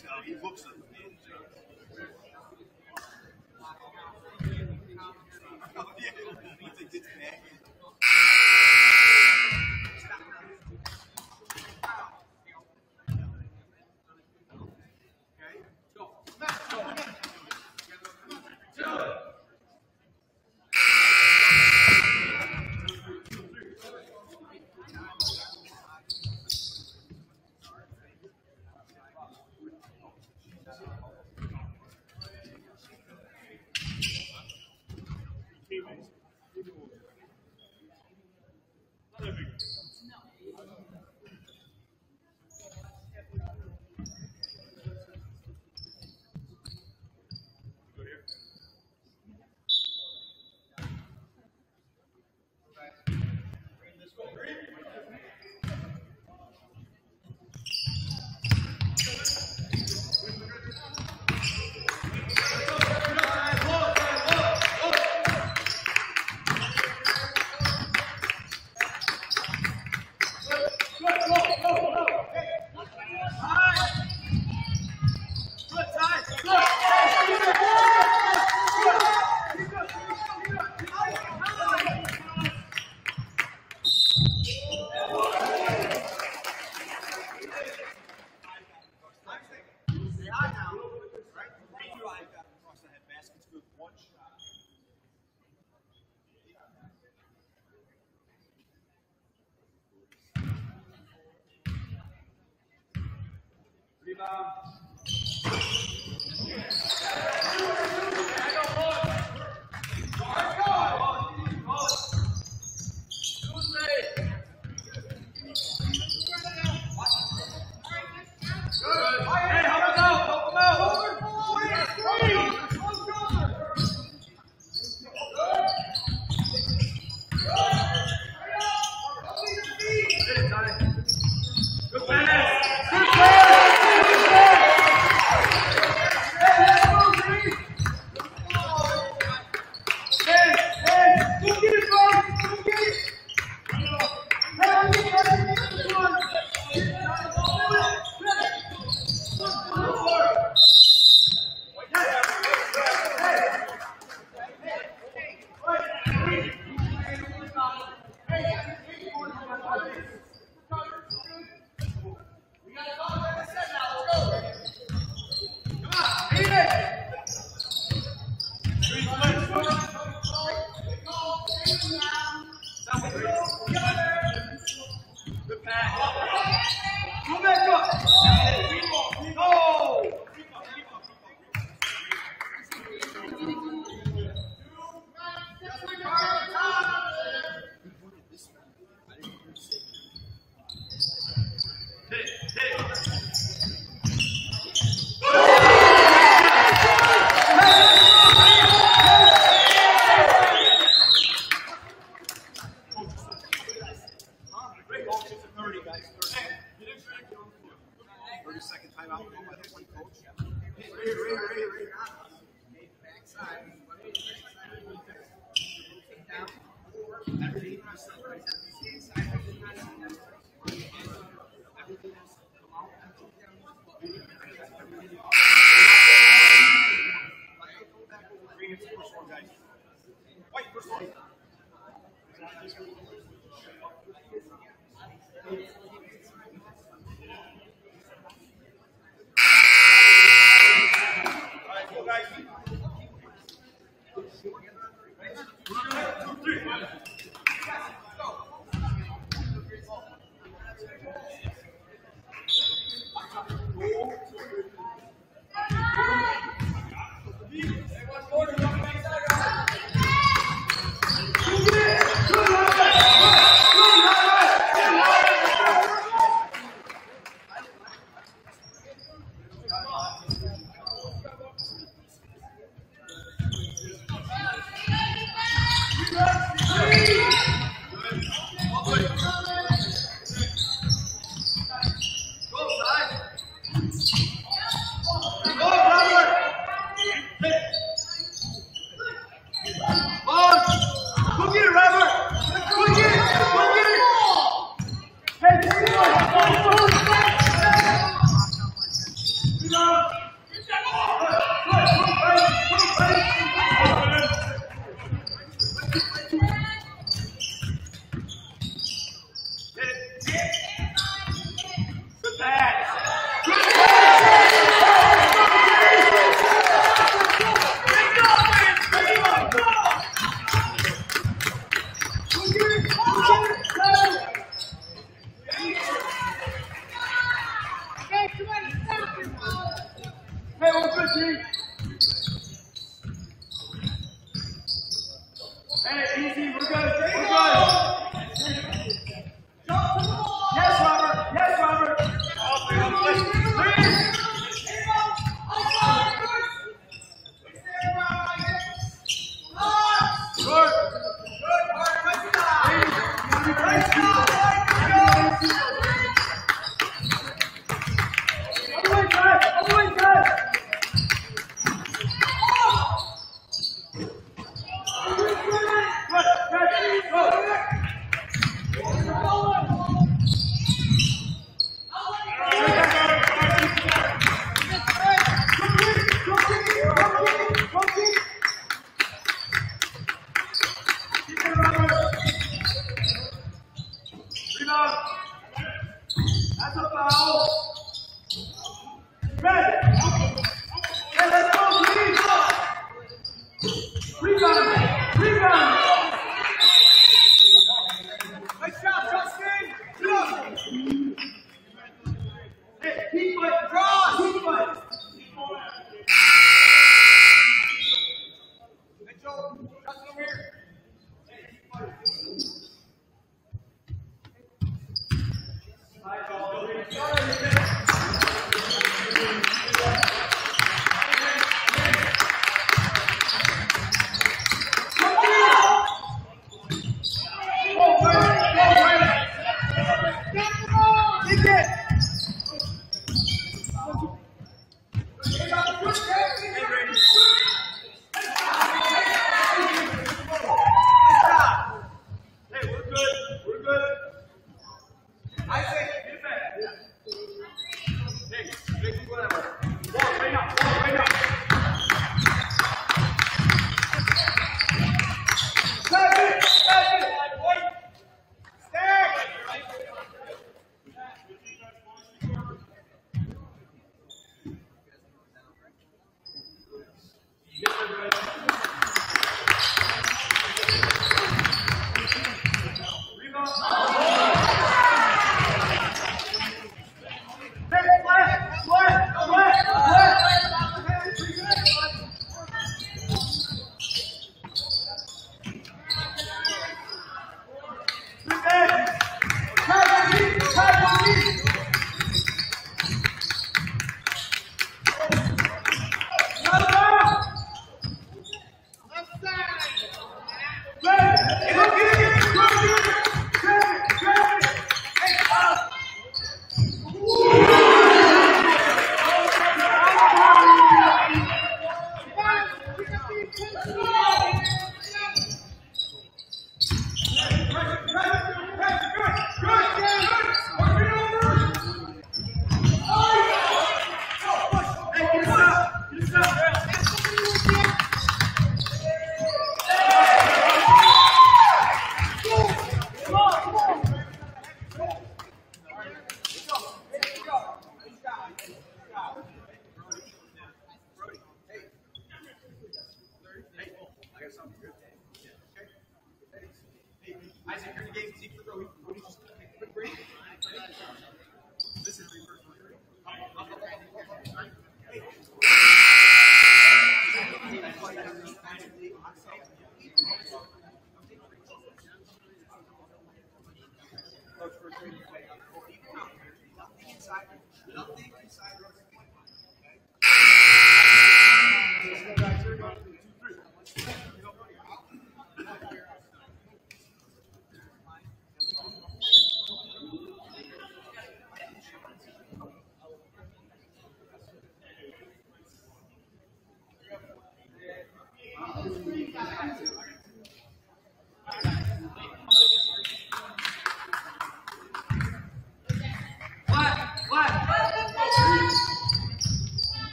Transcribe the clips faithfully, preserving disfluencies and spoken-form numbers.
tell. He looks like a man. Oh, yeah. Once it gets back.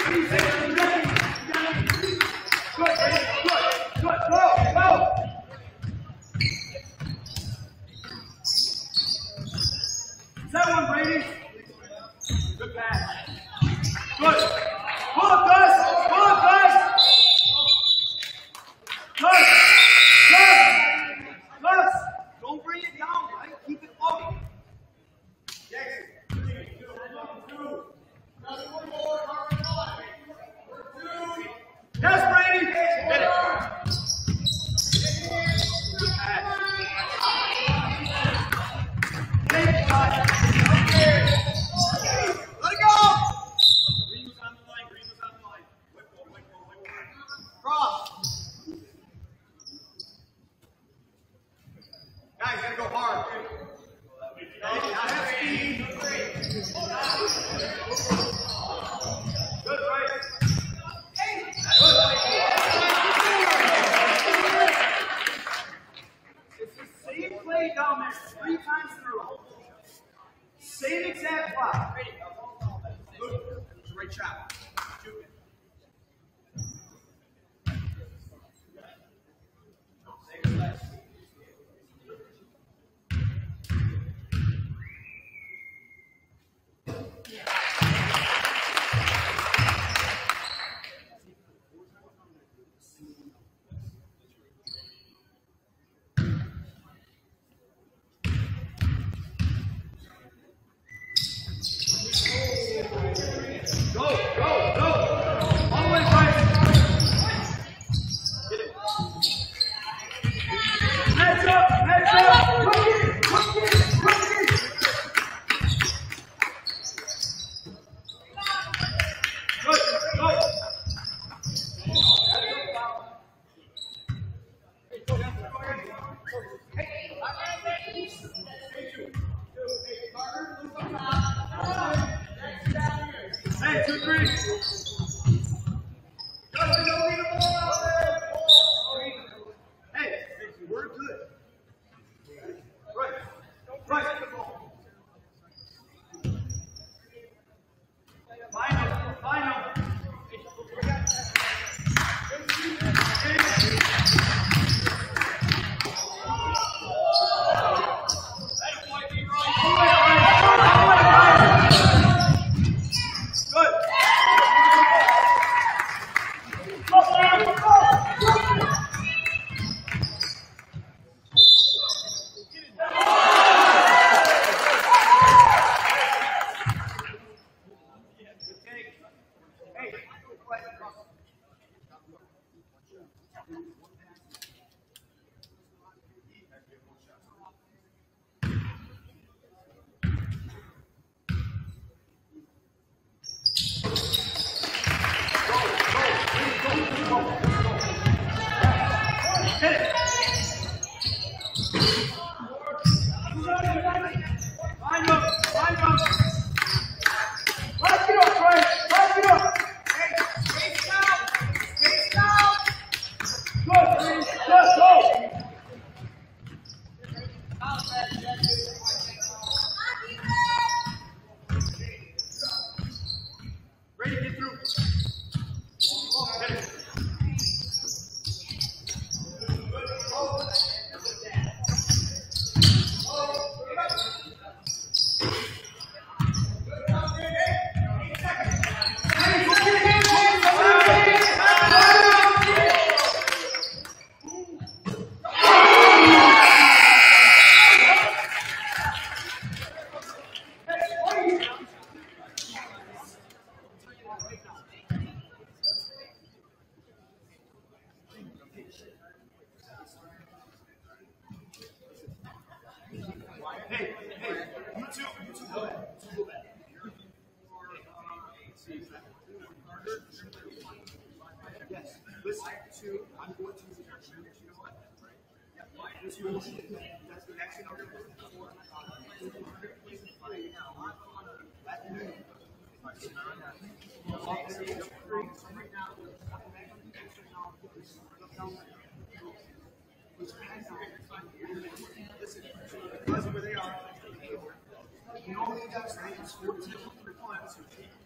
Listen, where they are, you only got fourteen requirements, so take five from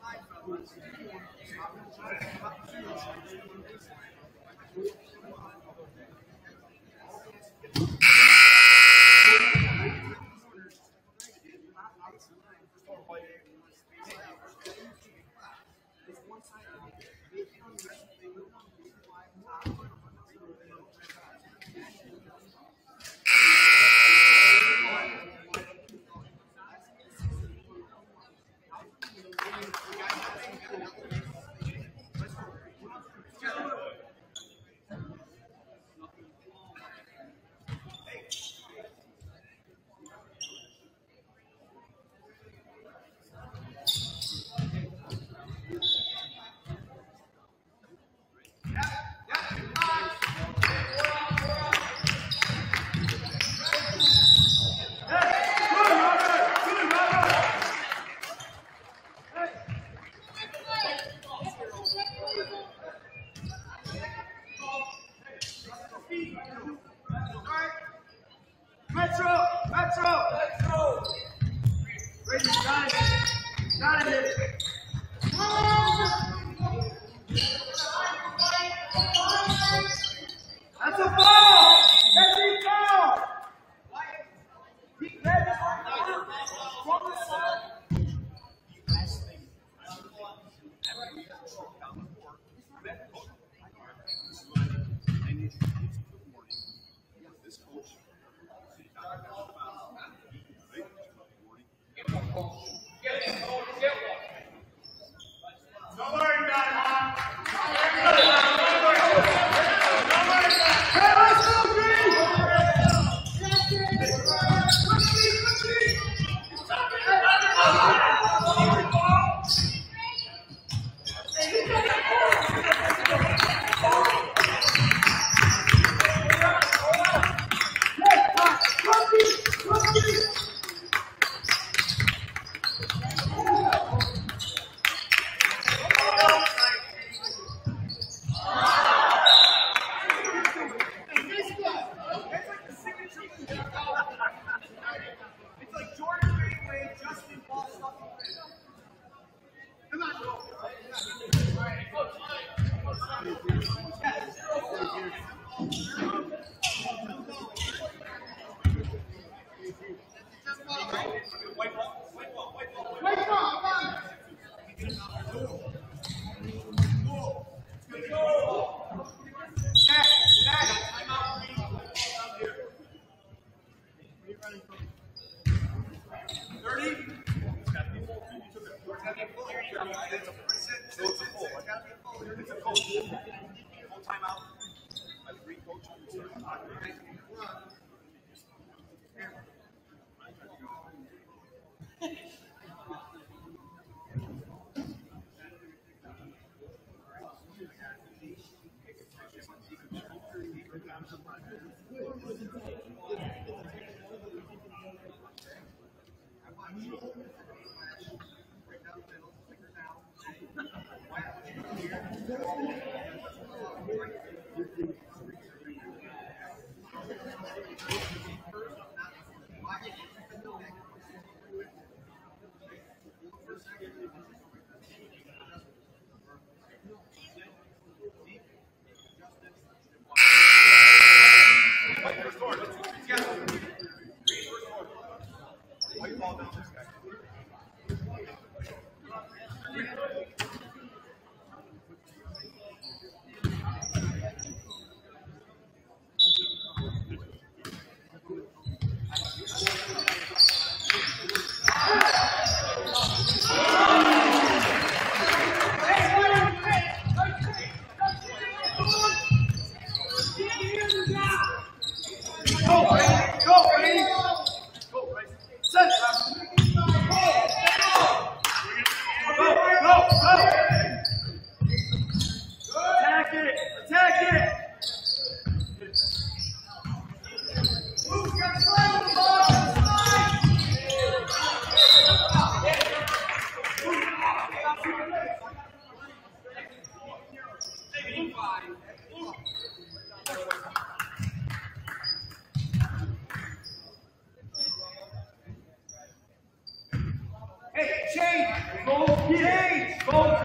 Change! Change!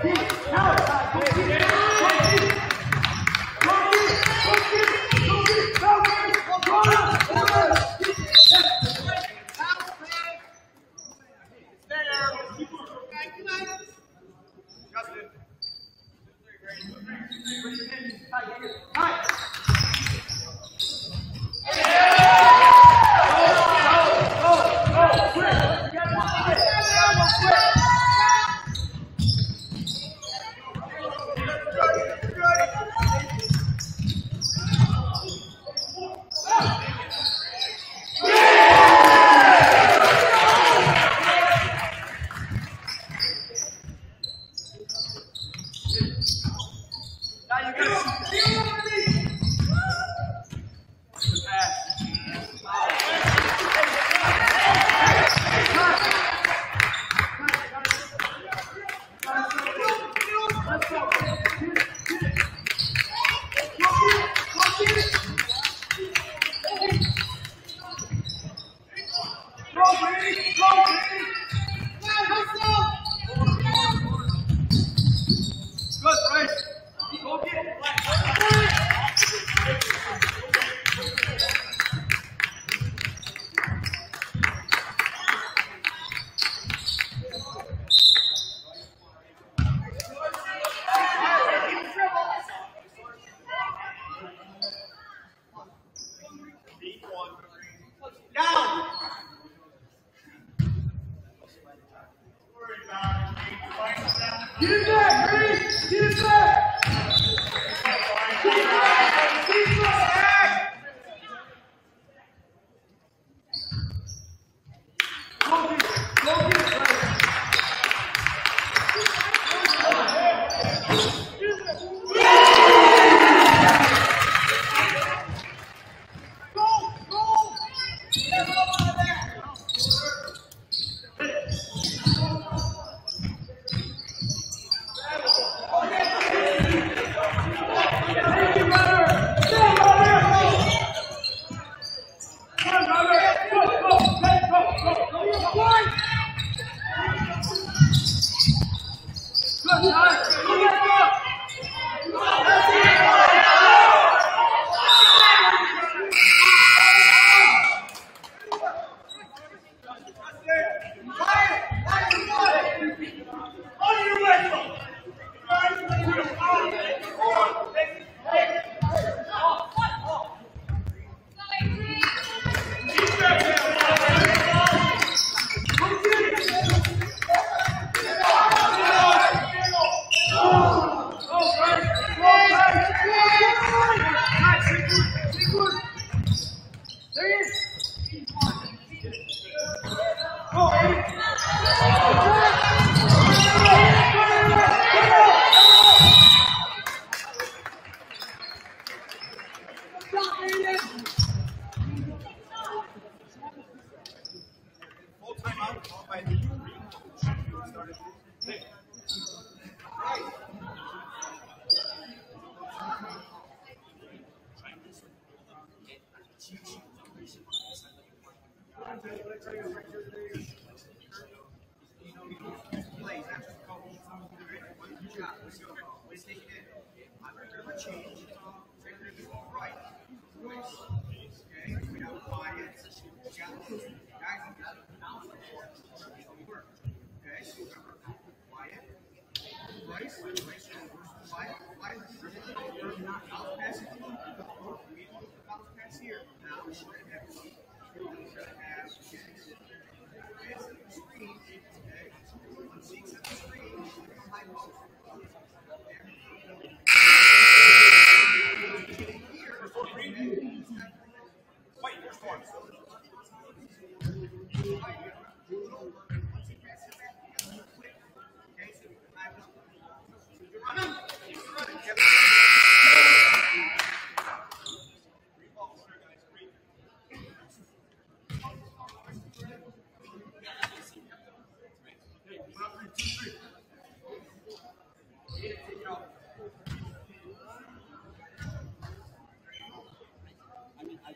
I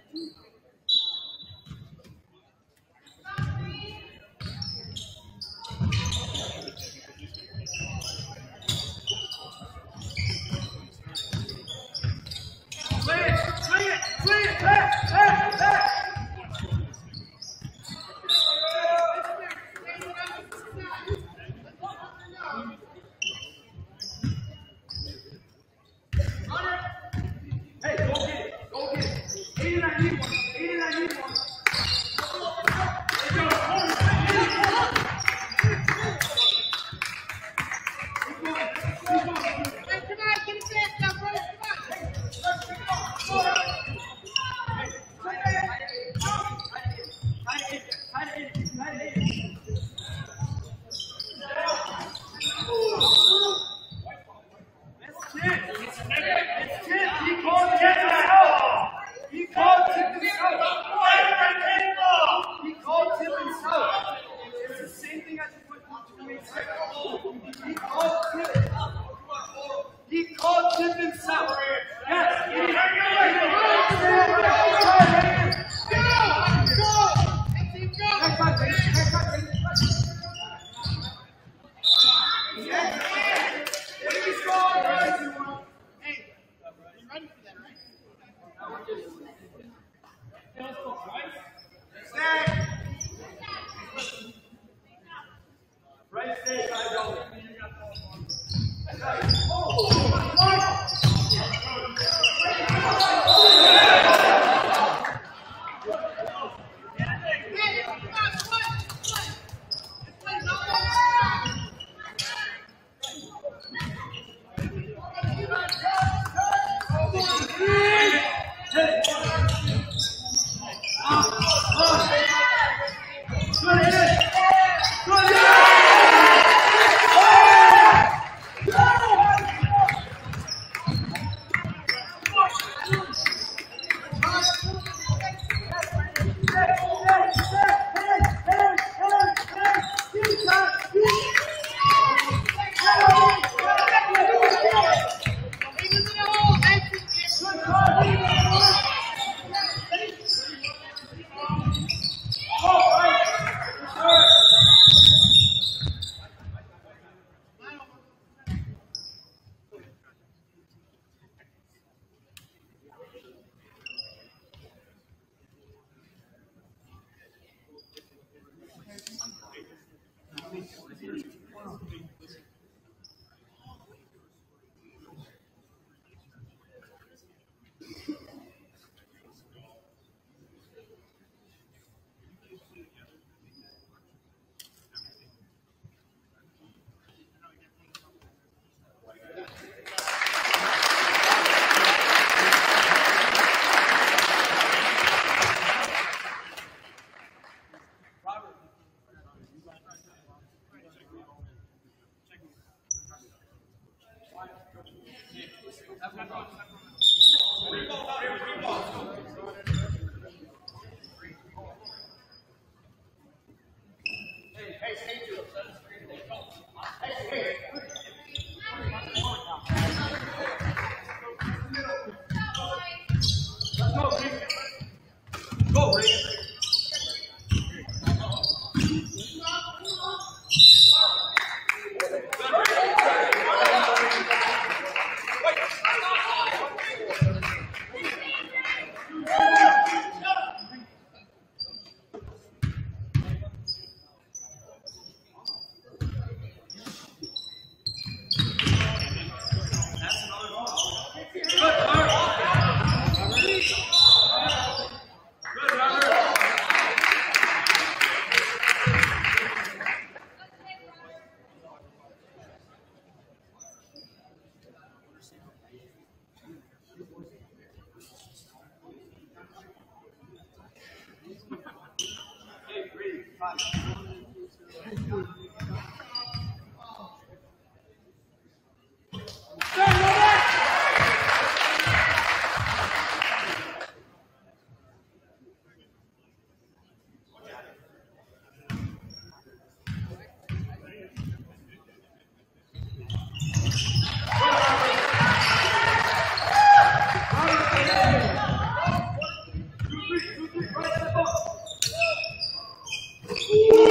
Woo!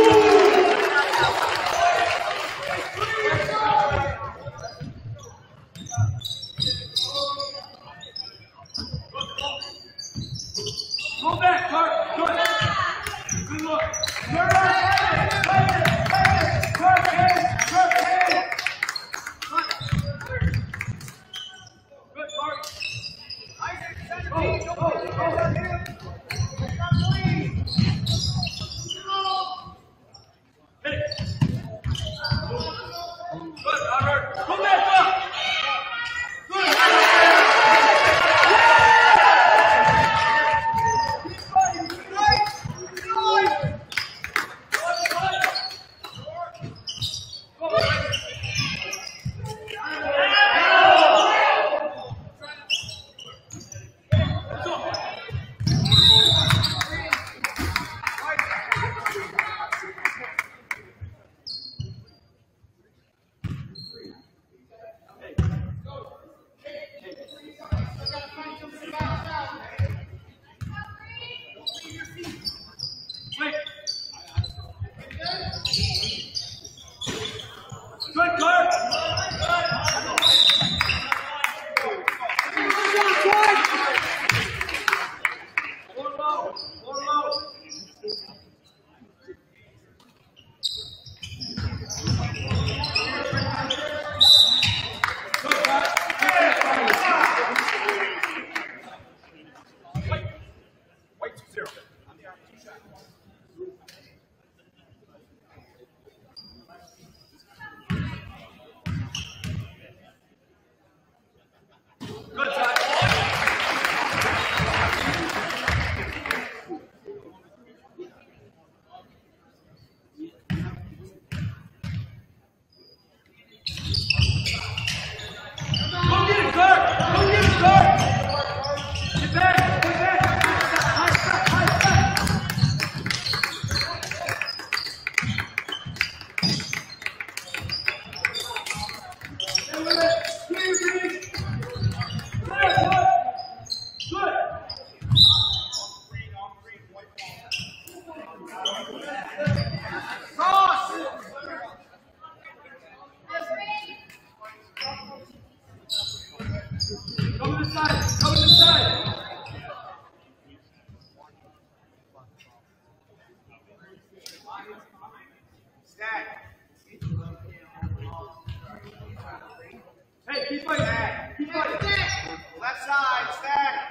Hey, keep fighting. Keep fighting. Left side, stack.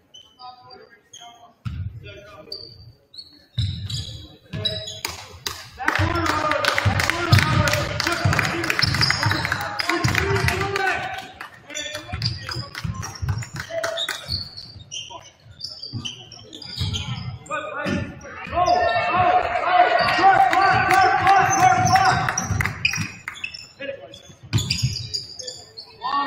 That corner, Howard. That corner, Howard. Good, right. Go, go, go. Work, work, work, work, work, work. Hit it, boys. Long.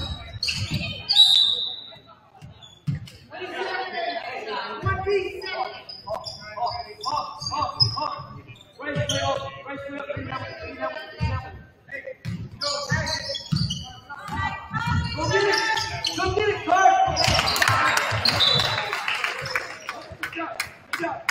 One piece. Up, up, up, up. Right, straight up, right, straight up. Bring that way, bring that way, bring that way. Hey, go, tag it. Go get it. Go get it, Kurt. Good job, good job.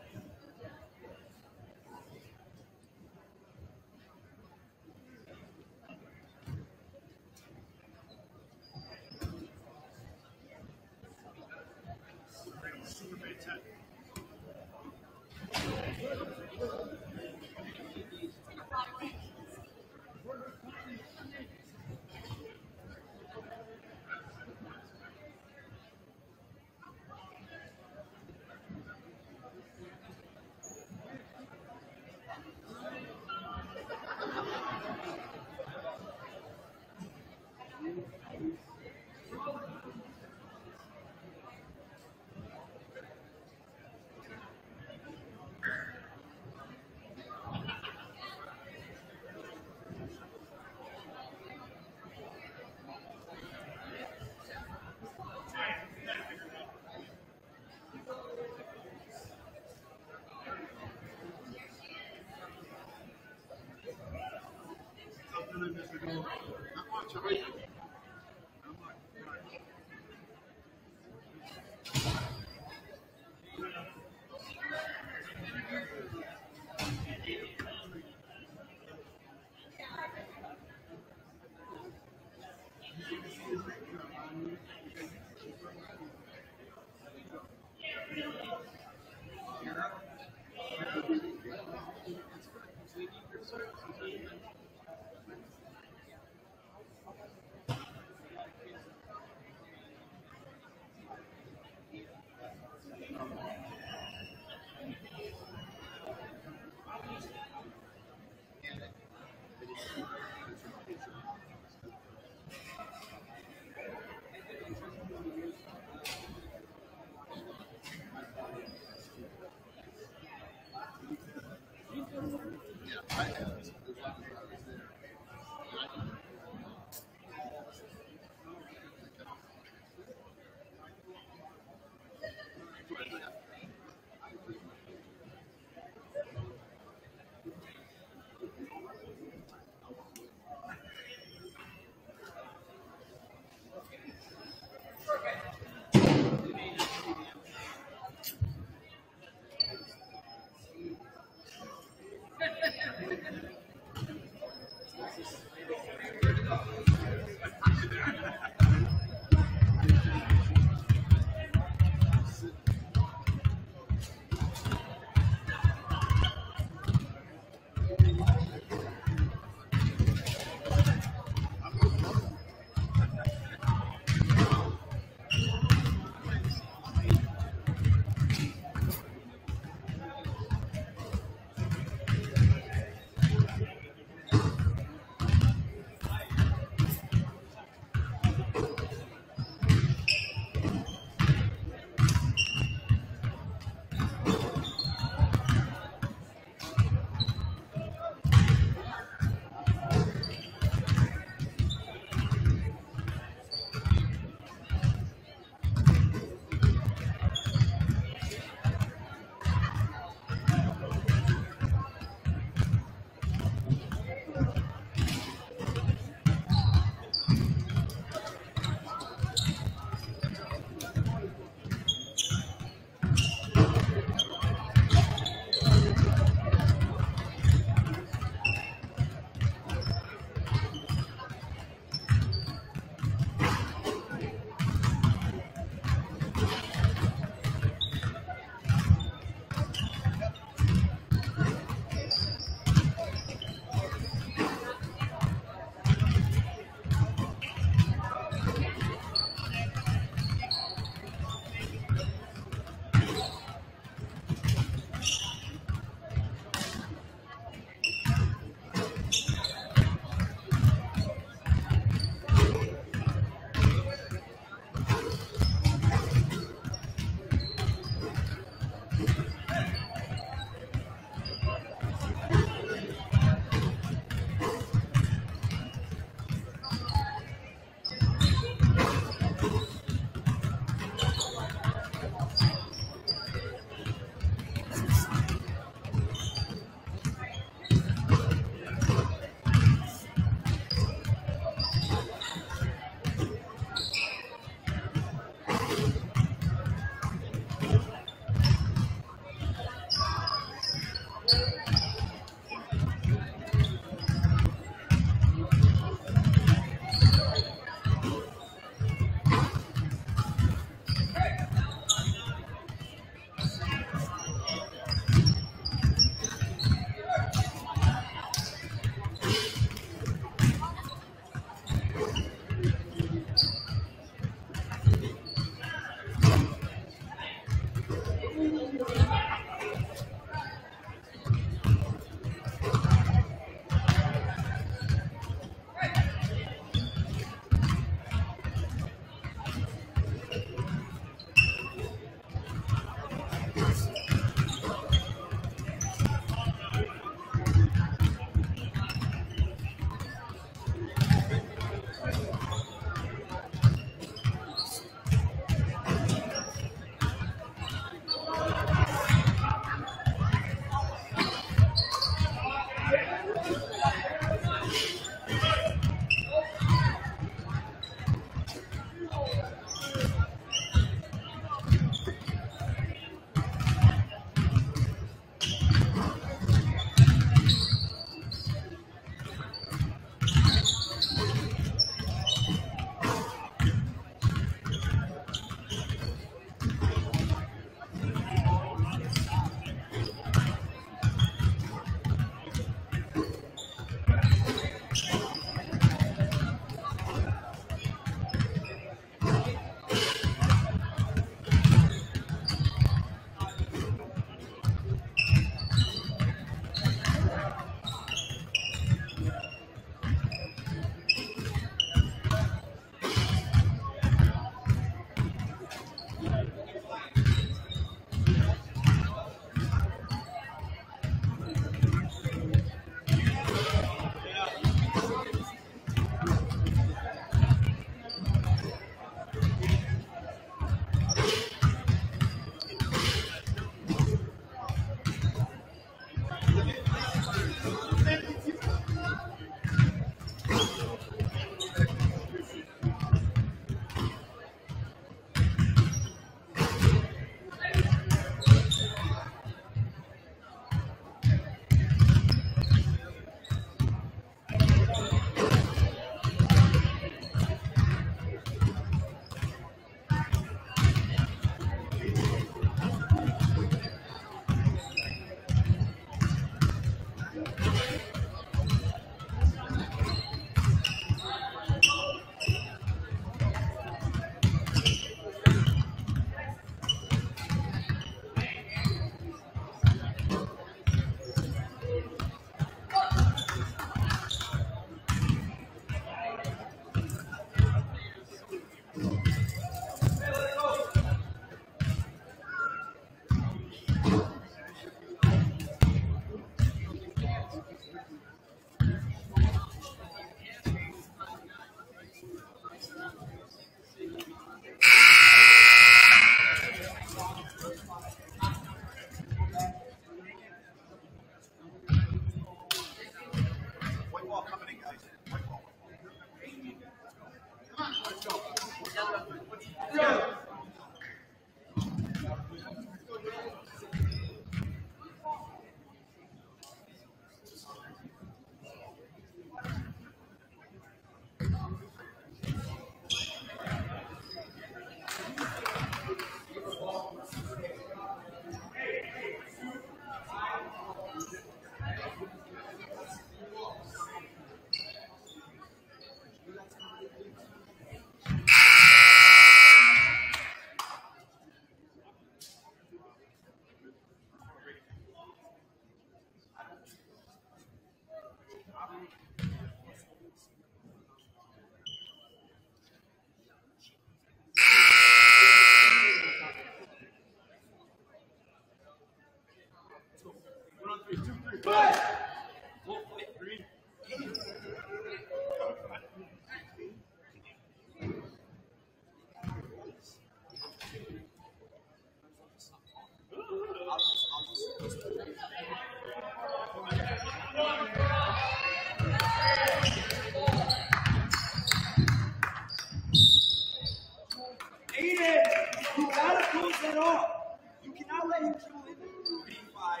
Aiden, you gotta close that off. You cannot let him kill it. Five.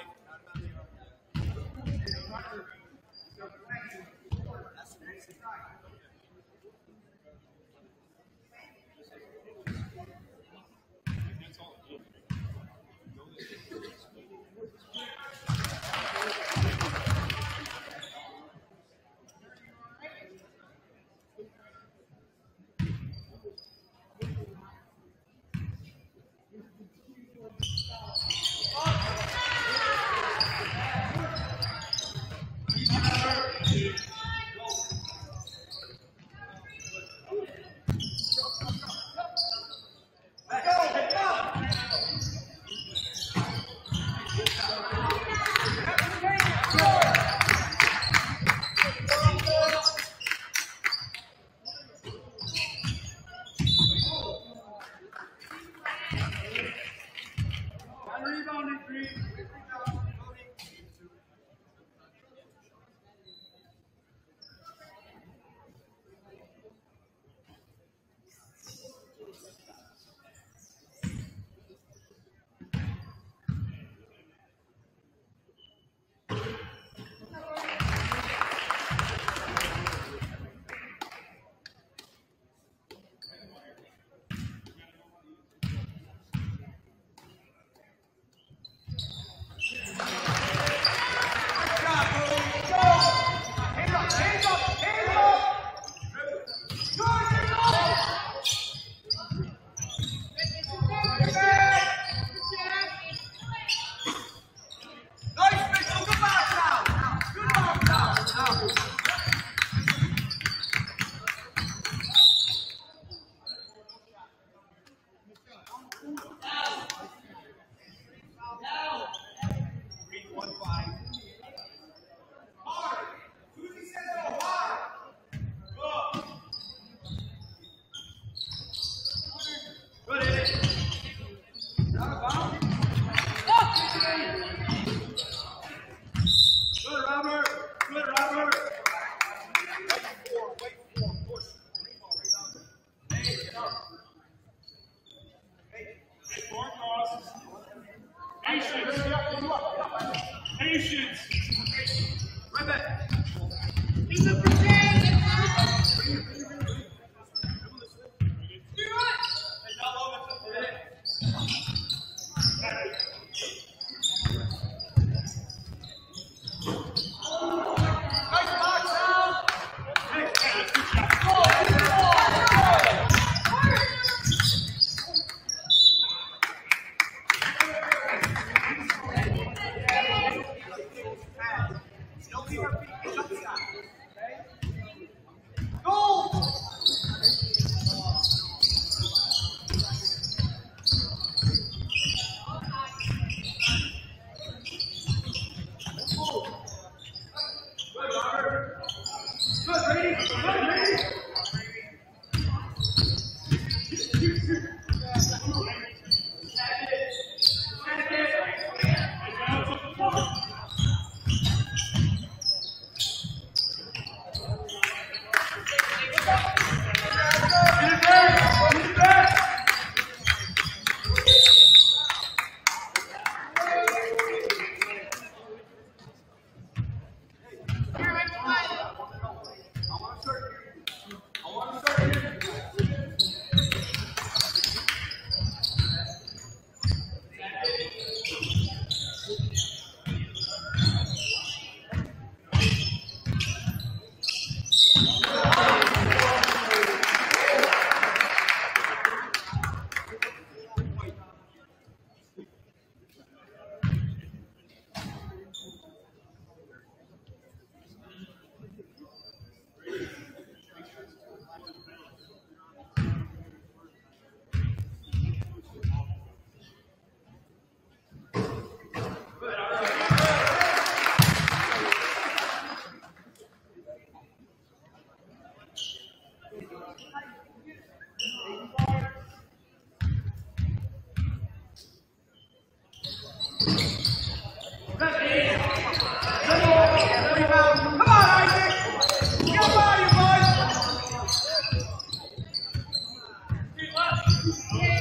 Yeah.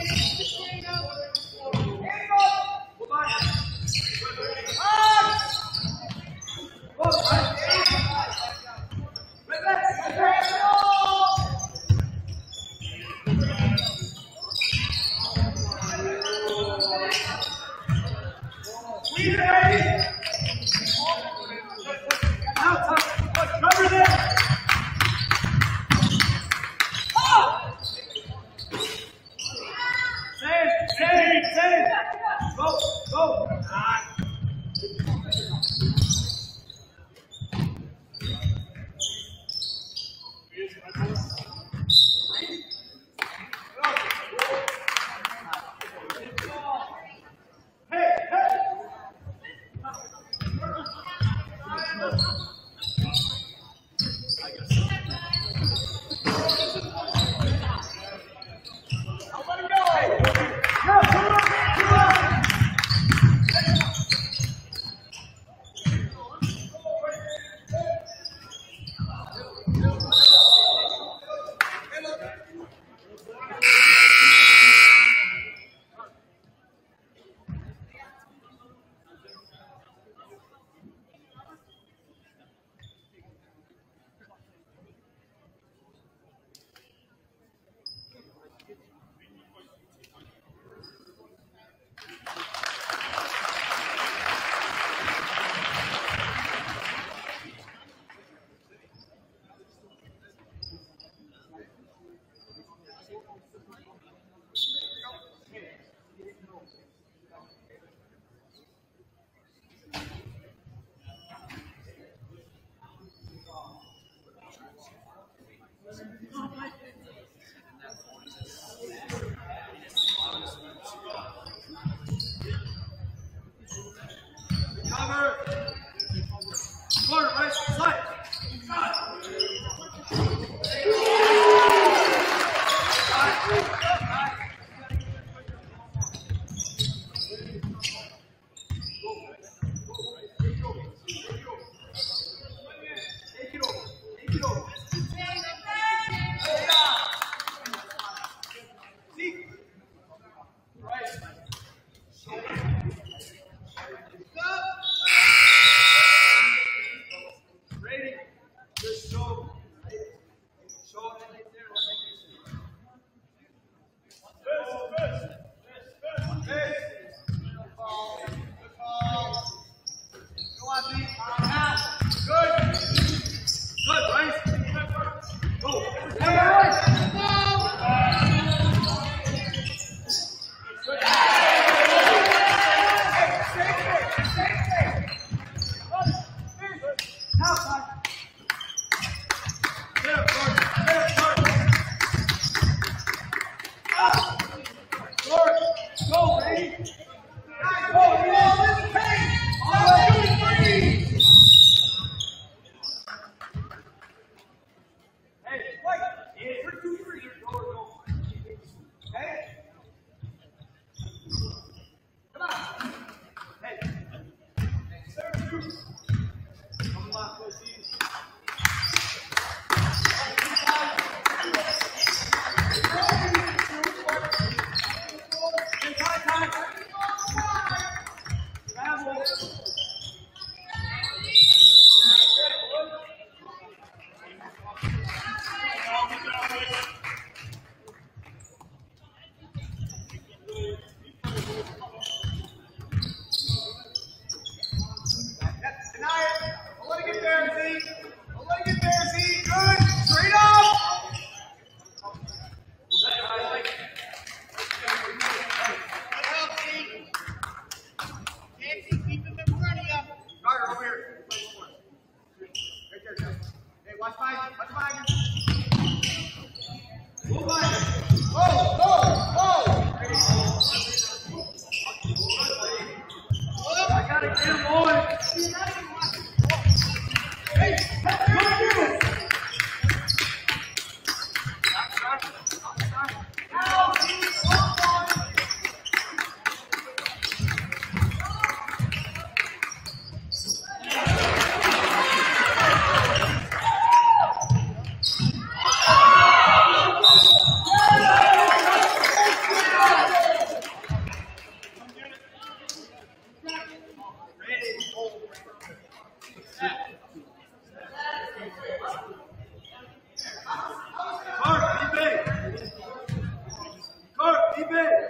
Keep it.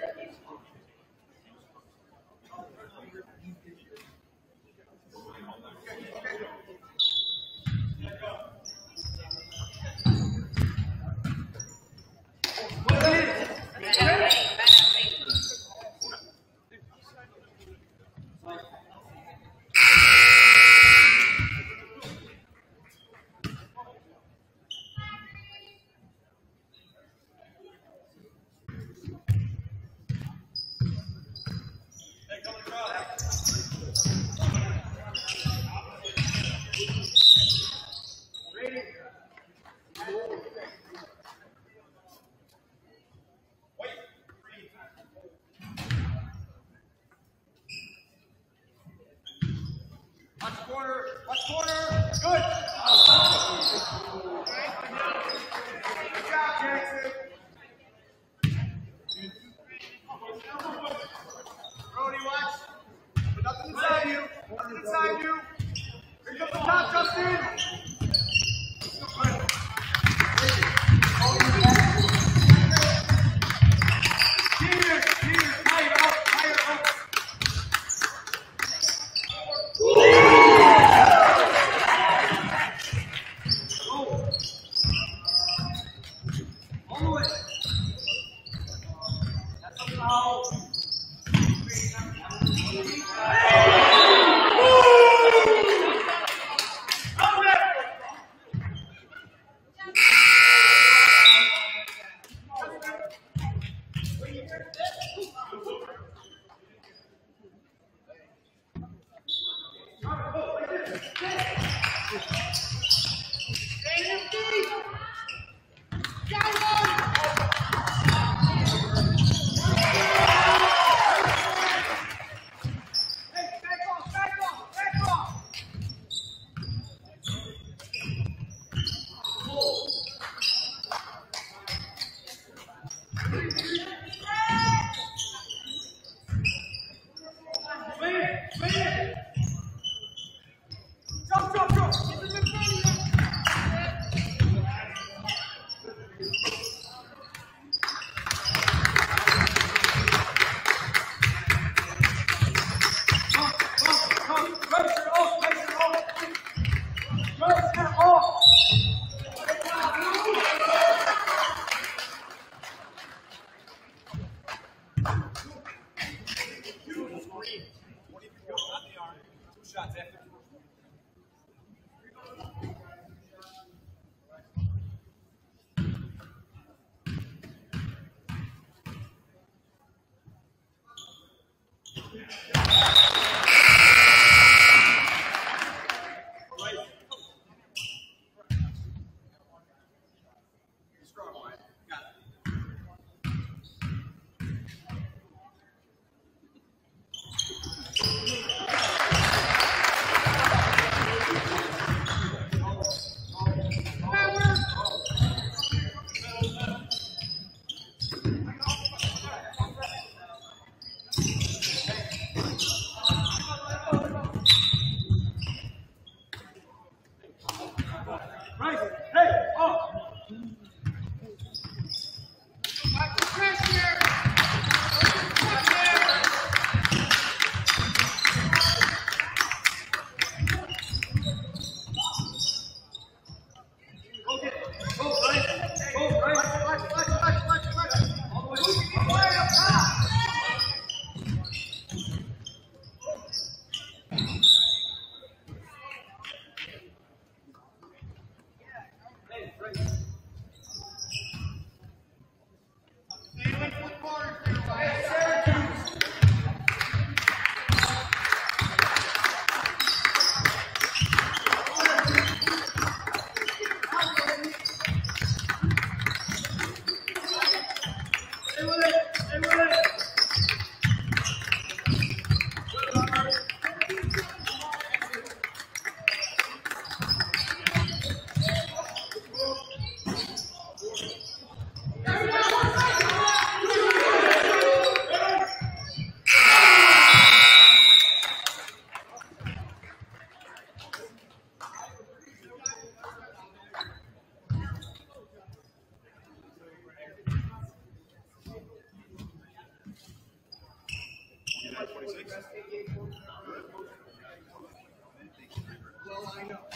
Well, I know.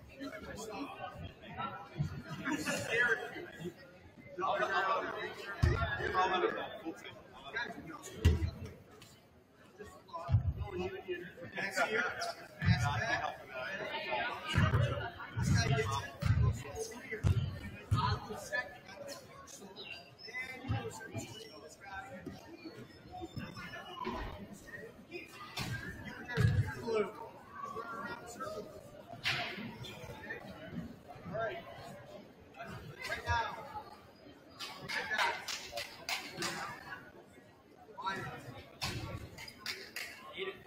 Pass here. Pass back. This guy gets it. Here. On the second. And you know, this guy. You're blue. All right. Right now. Right now. Fine. Eat it.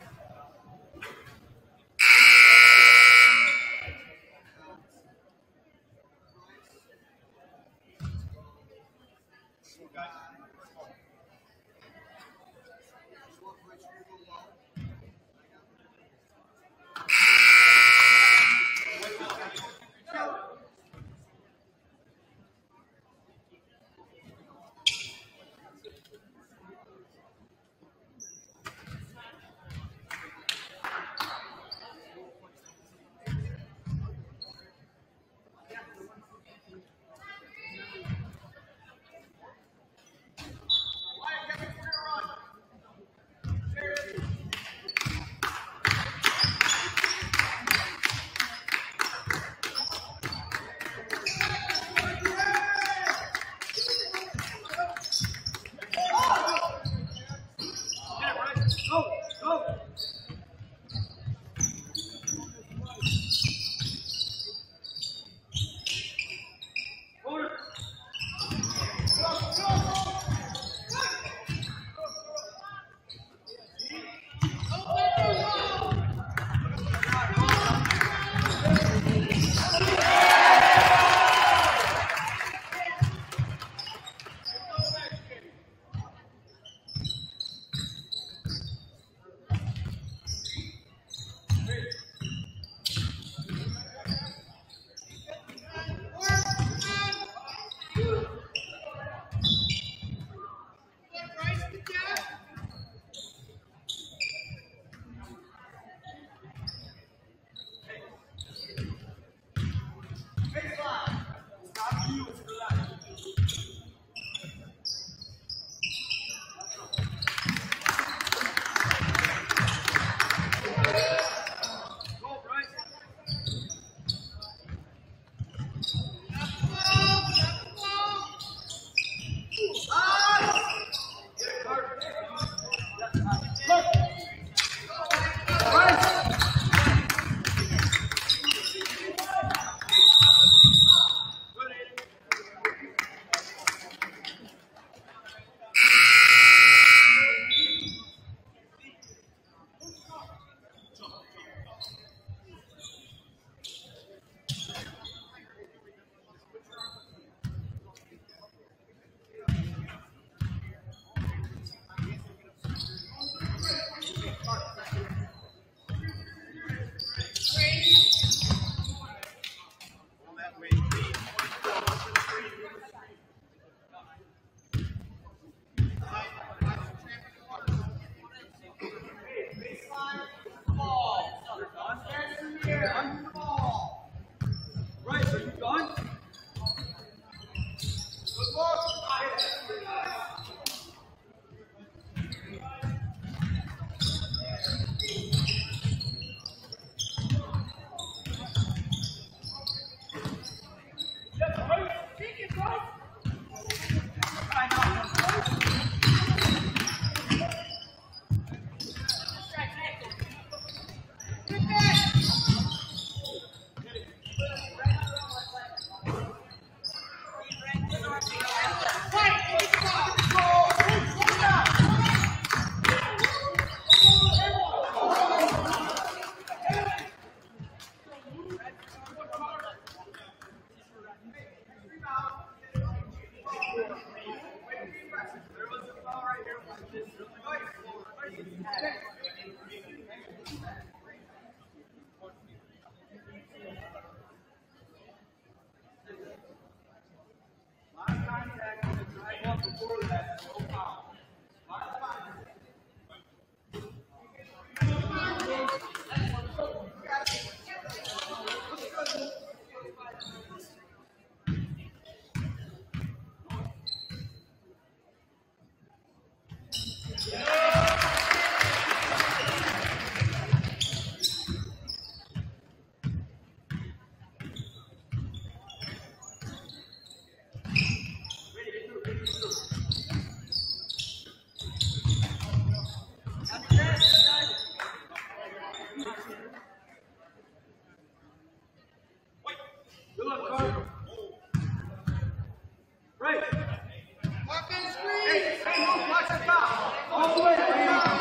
All the way, please.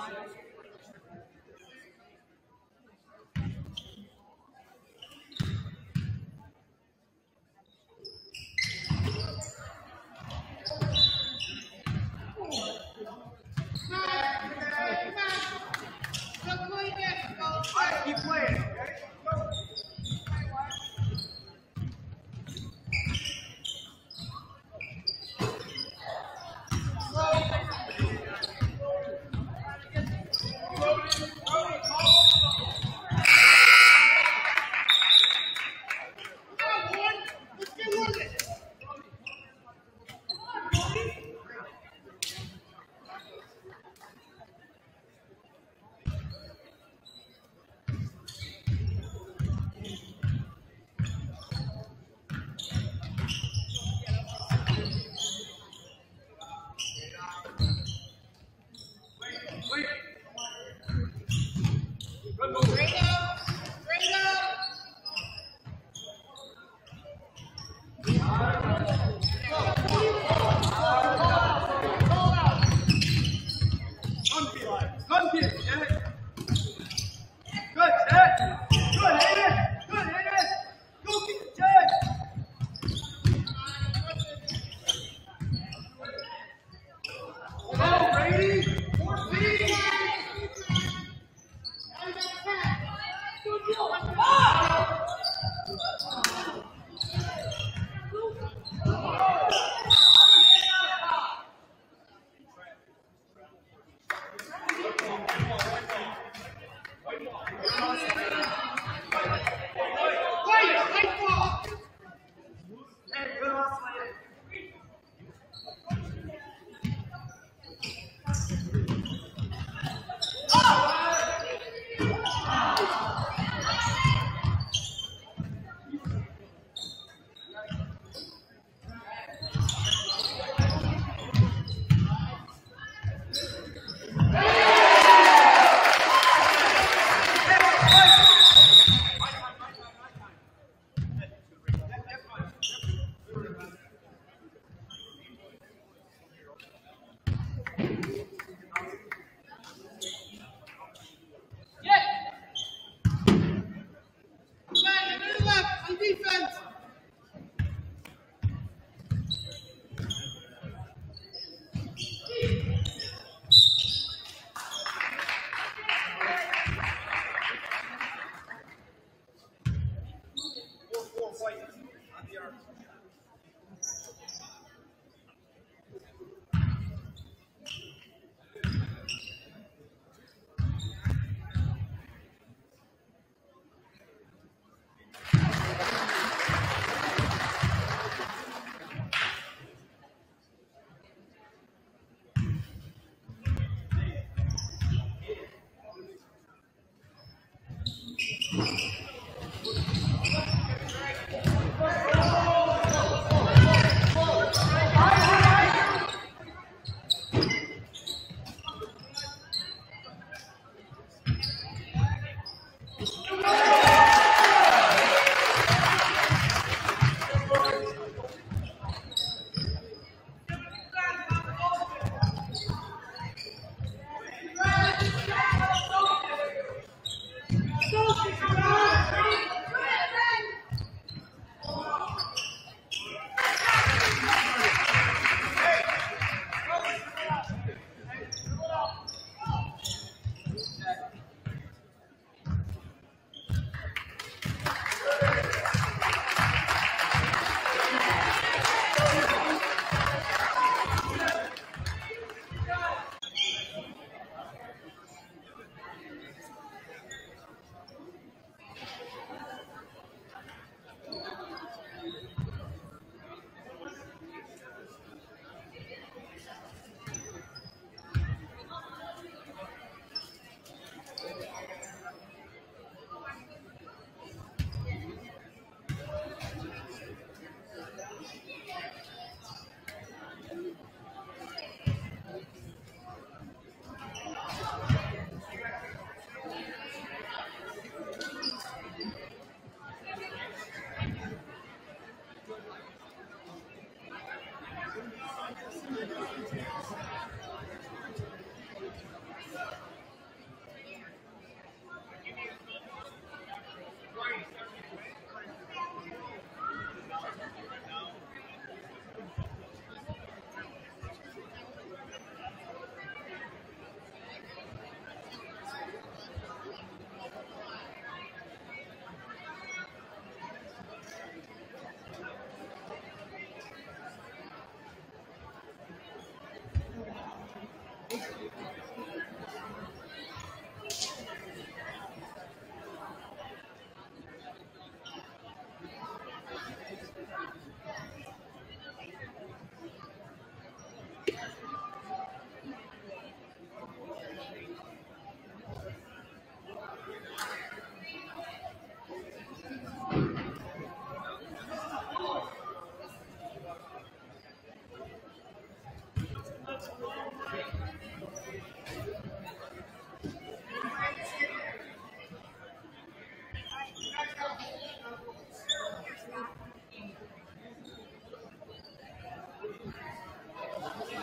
Keep playing, okay?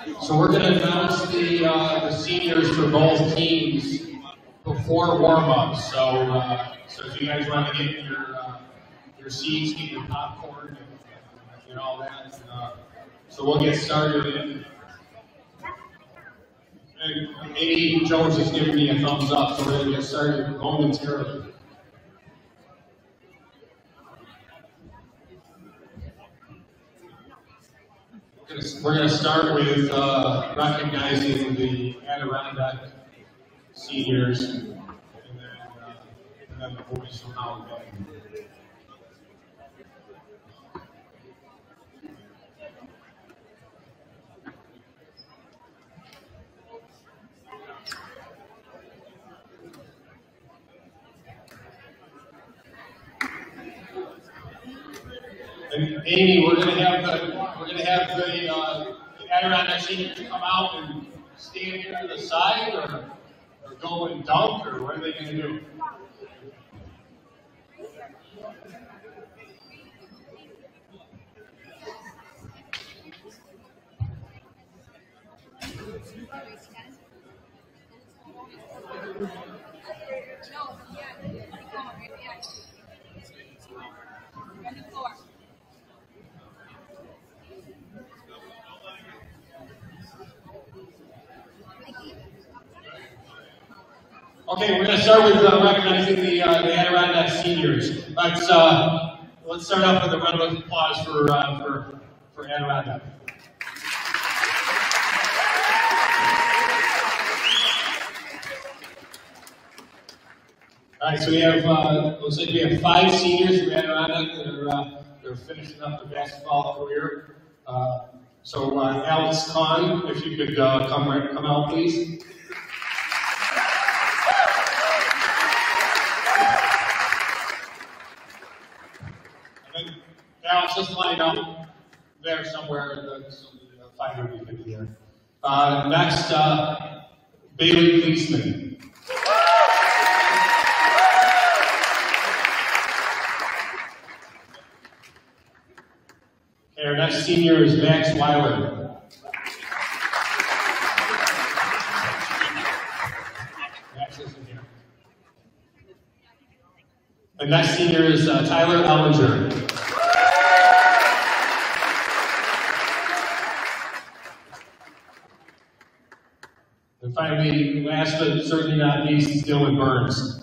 So we're going to announce the uh, the seniors for both teams before warm-ups. So, uh, so if you guys want to get your uh, your seats, get your popcorn, and, and all that. Uh, so we'll get started. In, and maybe Jones is giving me a thumbs up, so we're going to get started momentarily. We're going to start with uh, recognizing the Adirondack seniors, and then, uh, and then the boys from Holland. And Amy, we're going to have the we're going to have the, uh, the Adirondack seniors come out and stand here to the side, or, or go and dunk, or what are they going to do? Okay, we're going to start with uh, recognizing the, uh, the Adirondack seniors. Let's uh, let's start off with a round of applause for uh, for for Adirondack. All right, so we have uh, looks like we have five seniors from Adirondack that are uh, they're finishing up their basketball career. Uh, so uh, Alex Kahn, if you could uh, come right, come out, please. Alex, just line up there somewhere. So the five of you can be there. Uh, next, uh, Bailey Policeman. Okay, our next senior is Max Weiler. Max isn't here. The next senior is uh, Tyler Ellinger. And finally, last but certainly not least, is Dylan Burns.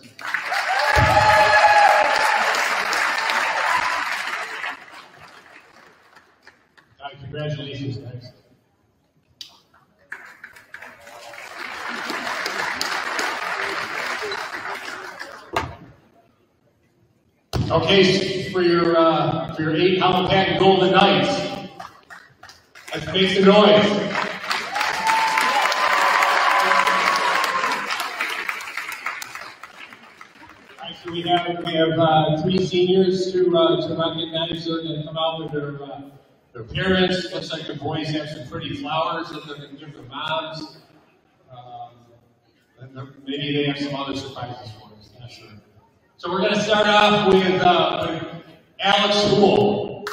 Uh, congratulations, guys. Okay, for your uh, for your eight Holland Pack Golden Knights, let's make some noise. We have we have uh, three seniors to uh, to recognize. They're going to come out with their uh, their parents. Looks like the boys have some pretty flowers that they're going to give their moms. Um, and maybe they have some other surprises for us. Not sure. So we're going to start off with, uh, with Alex Hool.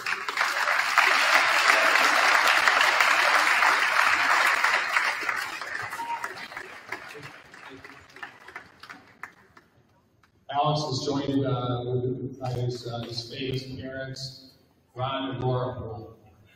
Alex was joined uh, by his, uh, his famous parents, Ron and Laura Hool.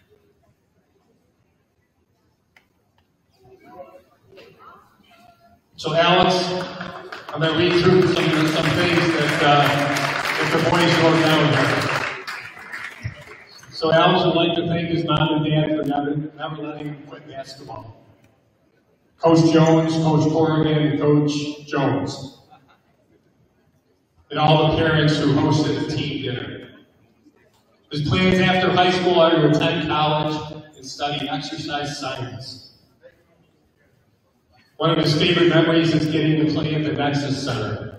So Alex, I'm going to read through some, some things that, uh, that the boys wrote down here. So Alex would like to thank his mom and dad for never, never letting him quit basketball. Coach Jones, Coach Corrigan, and Coach Jones. And all the parents who hosted the team dinner. His plans after high school are to attend college and study exercise science. One of his favorite memories is getting to play at the Nexus Center.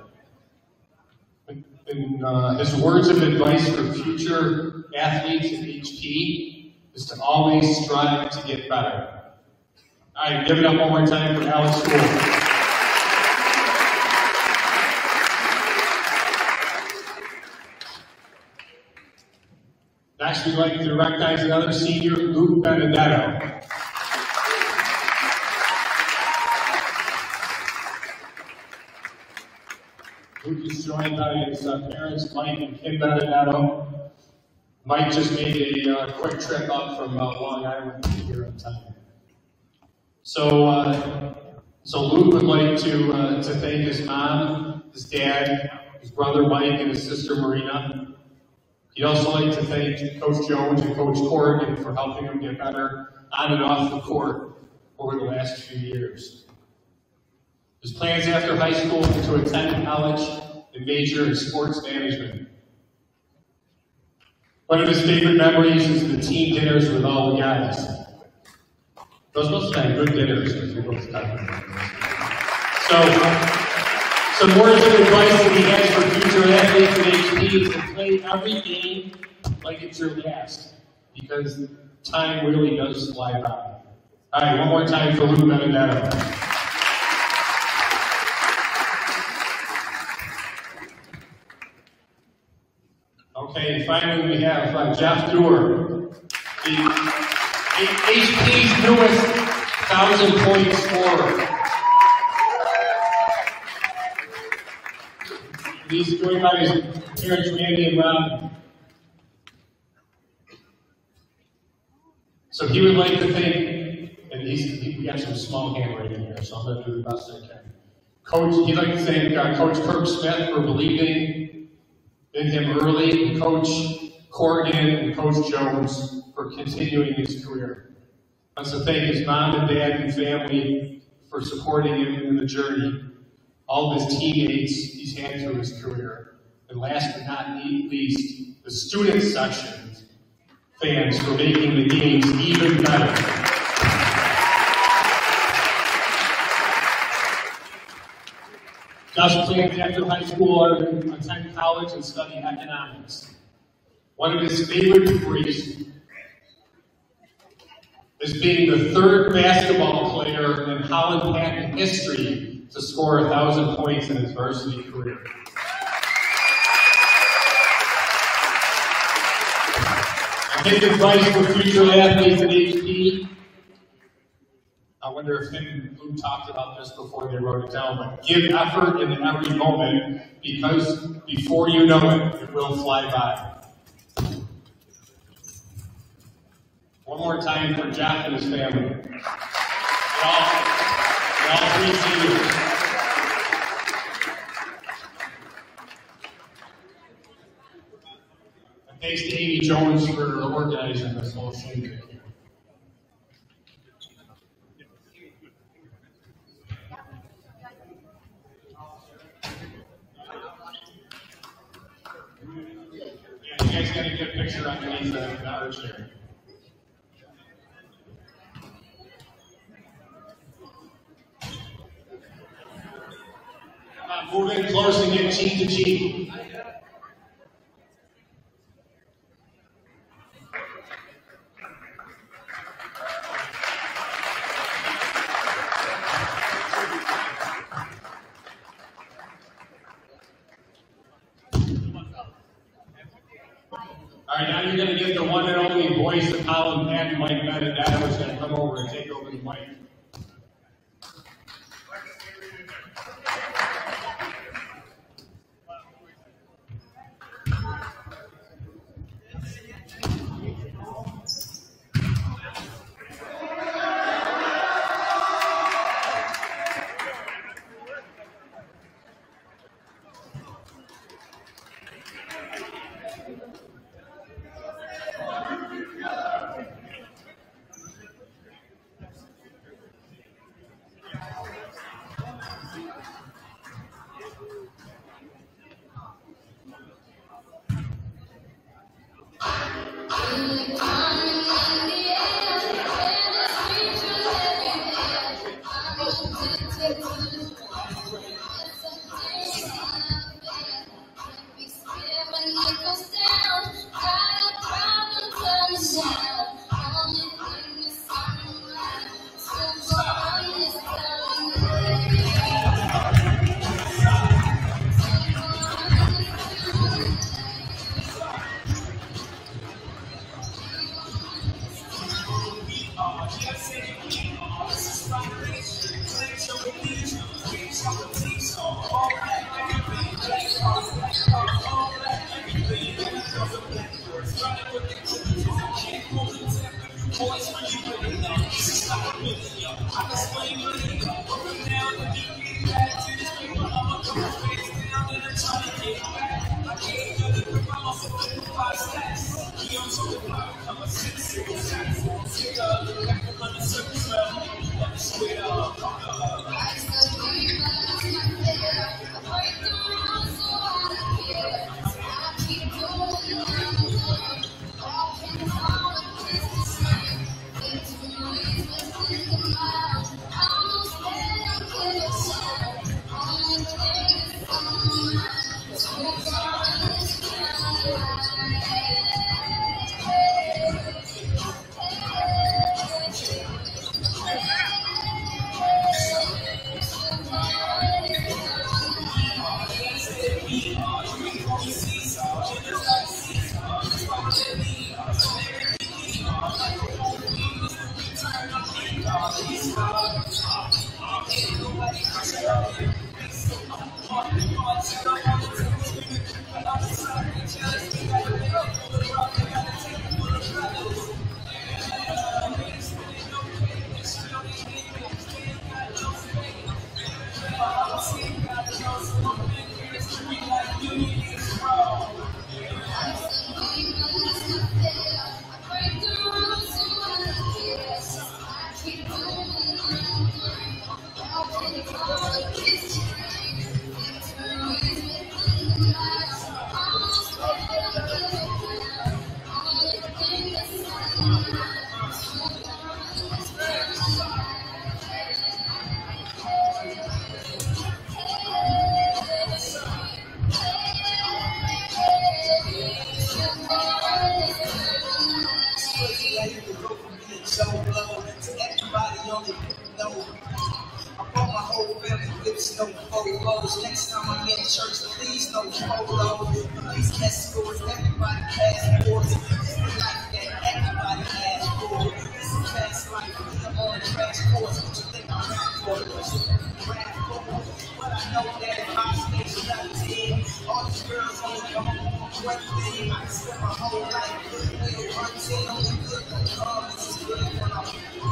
And uh, his words of advice for future athletes in H P is to always strive to get better. All right, give it up one more time for Alex Hool. Next, we'd like to recognize another senior, Luke Benedetto. Luke is joined by his uh, parents, Mike and Kim Benedetto. Mike just made a uh, quick trip up from uh, Long Island to be here on time. So, uh, so Luke would like to uh, to thank his mom, his dad, his brother Mike, and his sister Marina. He'd also like to thank Coach Jones and Coach Corrigan for helping him get better on and off the court over the last few years. His plans after high school were to attend college and major in sports management. One of his favorite memories is the team dinners with all the guys. Those must have been good dinners because we both got them. So, some words of advice that he has for future athletes at H P is to play every game like it's your last, because time really does fly by. All right, one more time for Luke Benedetto. Okay, and finally we have uh, Jeff Dewar, the H P's newest thousand-point scorer. He's joined by his parents, Randy and Rob. So he would like to thank, and he's, he, we got some small handwriting here, so I'm going to do the best I can. Coach, he'd like to thank uh, Coach Kirk Smith for believing in him early, and Coach Corrigan and Coach Jones for continuing his career. I want to thank his mom and dad and family for supporting him in the journey, all of his teammates he's had through his career, and last but not least, the student section fans for making the games even better. Jeff's plans after high school are to attend college and study economics. One of his favorite degrees is being the third basketball player in Holland Patent history to score a thousand points in his varsity career. I think advice for future athletes at H P. I wonder if him and Luke talked about this before they wrote it down, but give effort in every moment, because before you know it, it will fly by. One more time for Jeff and his family. And all, and all three seniors. And thanks to Amy Jones for organizing this whole show. Yeah, you guys got a good picture underneath the arch here. Move in close and get cheek to cheek. All right, now you're going to get the one and only voice of Holland Patent, Mike Benedetto, who's going to come over and take over the mic. Next time I'm in church, please no photo. Please catch scores, everybody has scores. This is the life that everybody has for. This is fast life, I'm on the crash course. What you think I'm rap for? What you think I'm rap for? But I know that if I stay seventeen, all these girls only come on one thing. I spend my whole life playing hunting, only good will come. This is good when I'm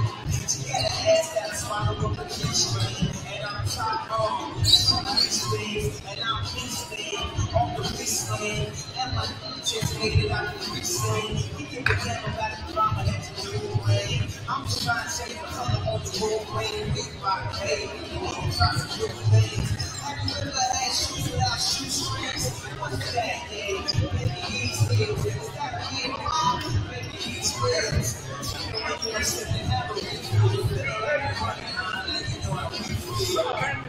you got an ass that's swallowed up the kitchen. And I'm top on these things, and I'm this thing, on the wrist thing, and my anticipated out the wrist thing. He can forget about the drama that's in the way. I'm just trying to save a color on the roadway, big rock, hey, I'm trying to do things. Have you ever had shoes without shoestrings? What's that, hey? Maybe he's heels, is that a kid? Maybe he's heels. You ain't slipping, never be through. They don't like me running on, let you know how we feel.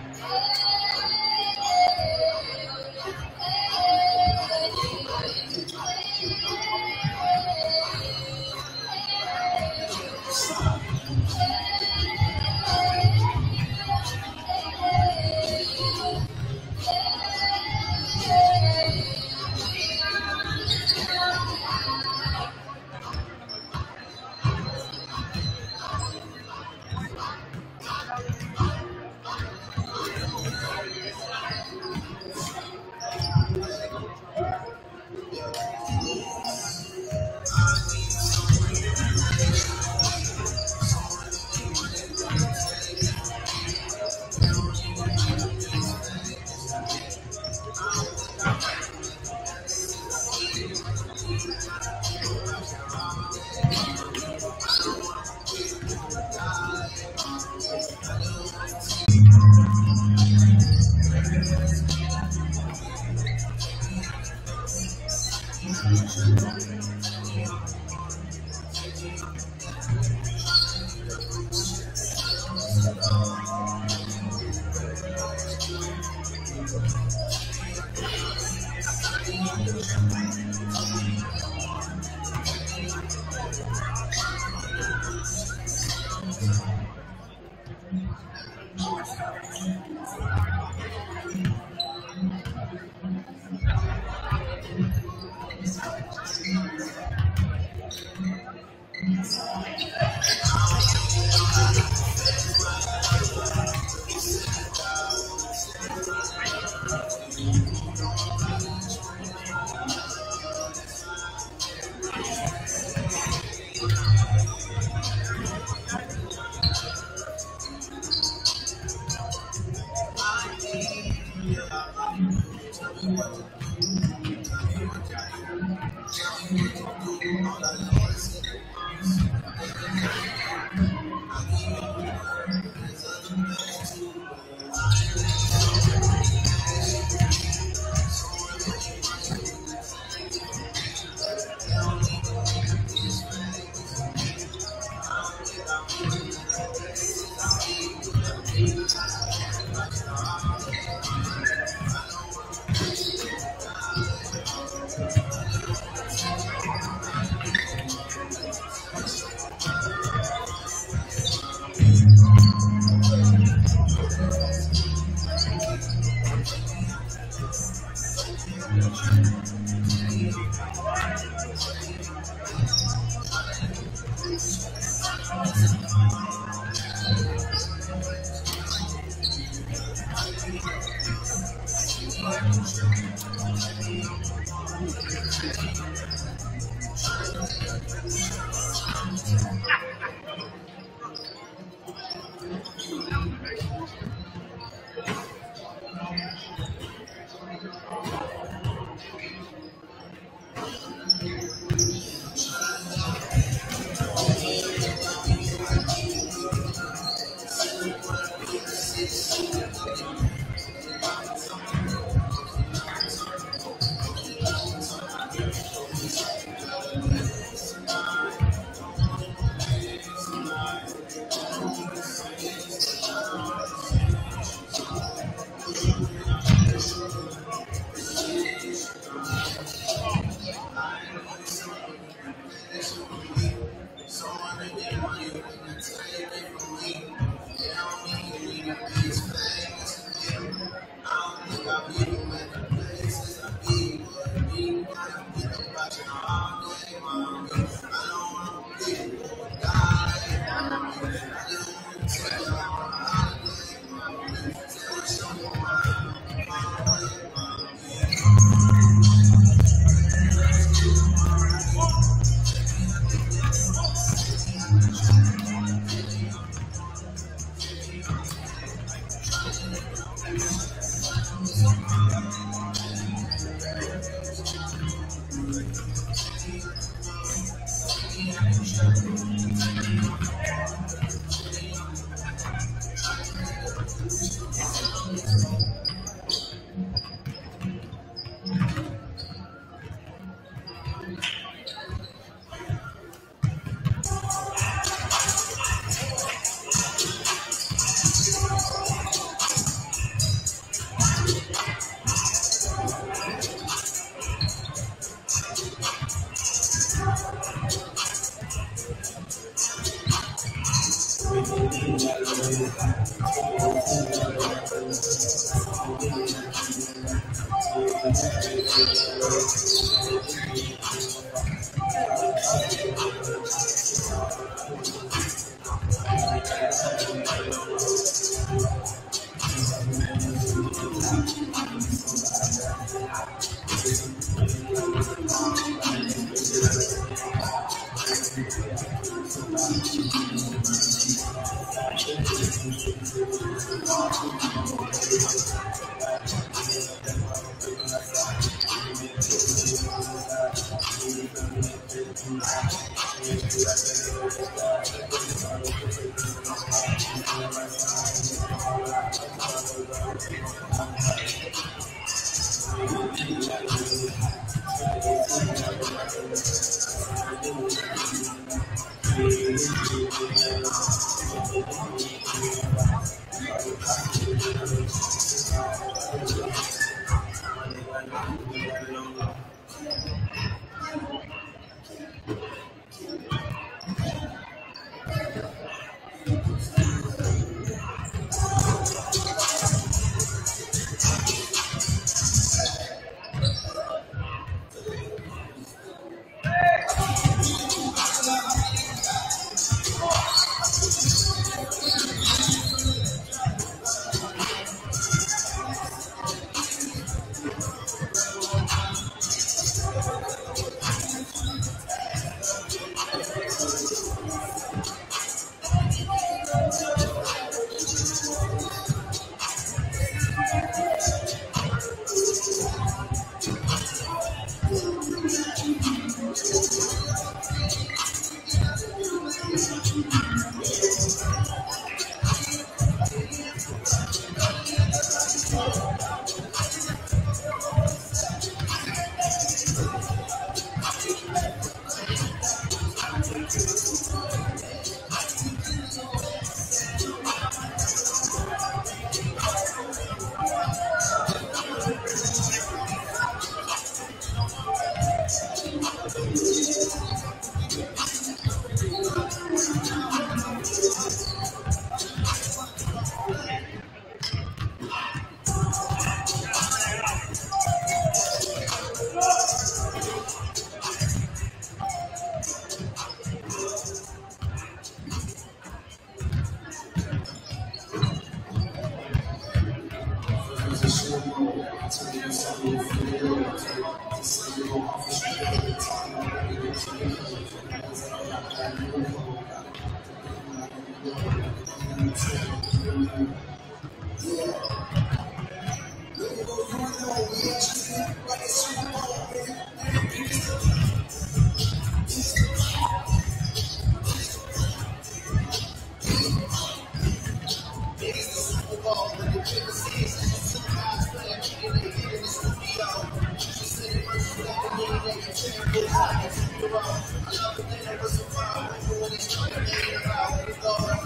I love the thing that was so far. When it's trying to get it out,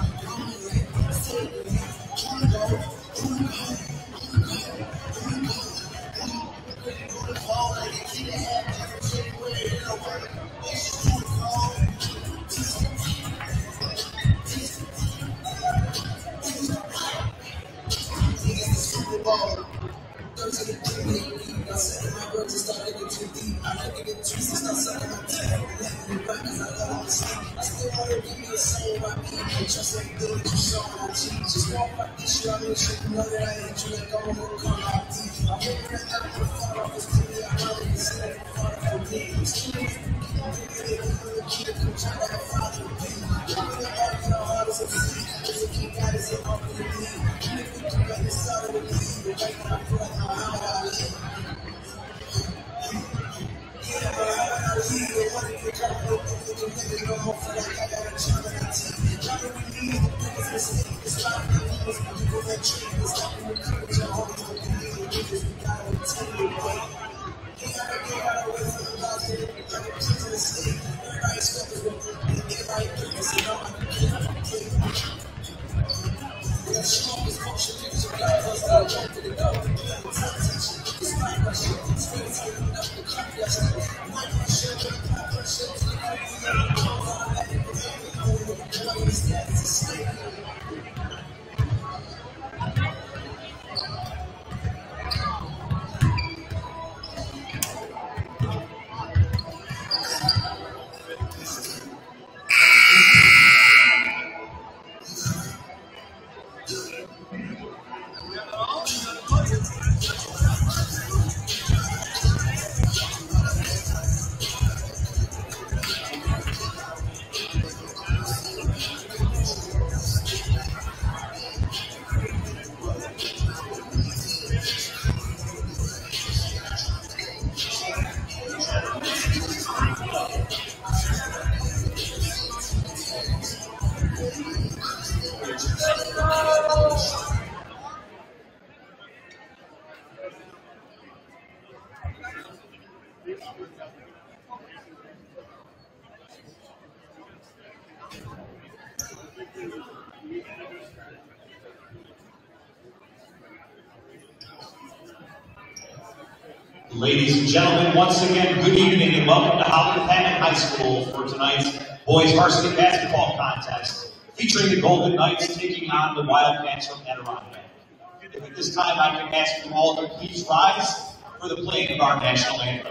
Ladies and gentlemen, once again, good evening and welcome to Holland High School for tonight's boys varsity basketball contest, featuring the Golden Knights taking on the Wildcats from Adirondack. At this time, I can ask you all to please rise for the playing of our national anthem.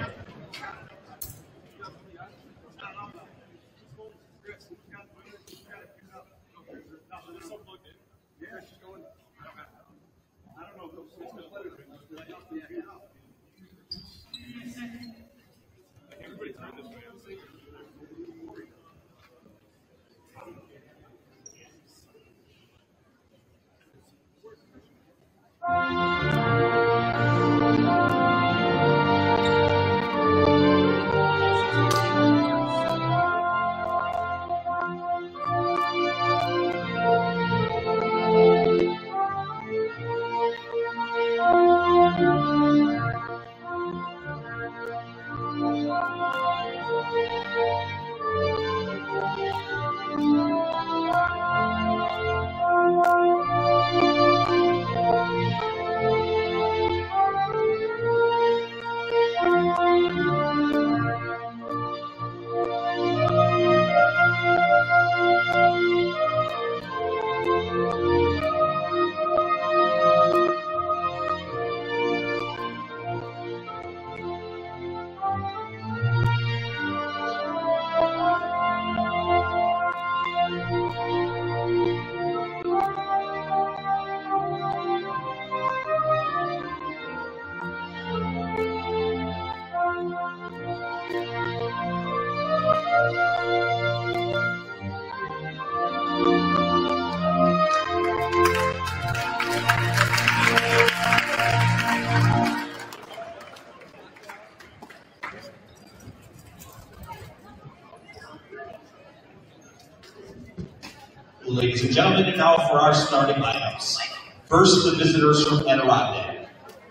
Ladies and gentlemen, and now for our starting lineups. First, the visitors from Adirondack.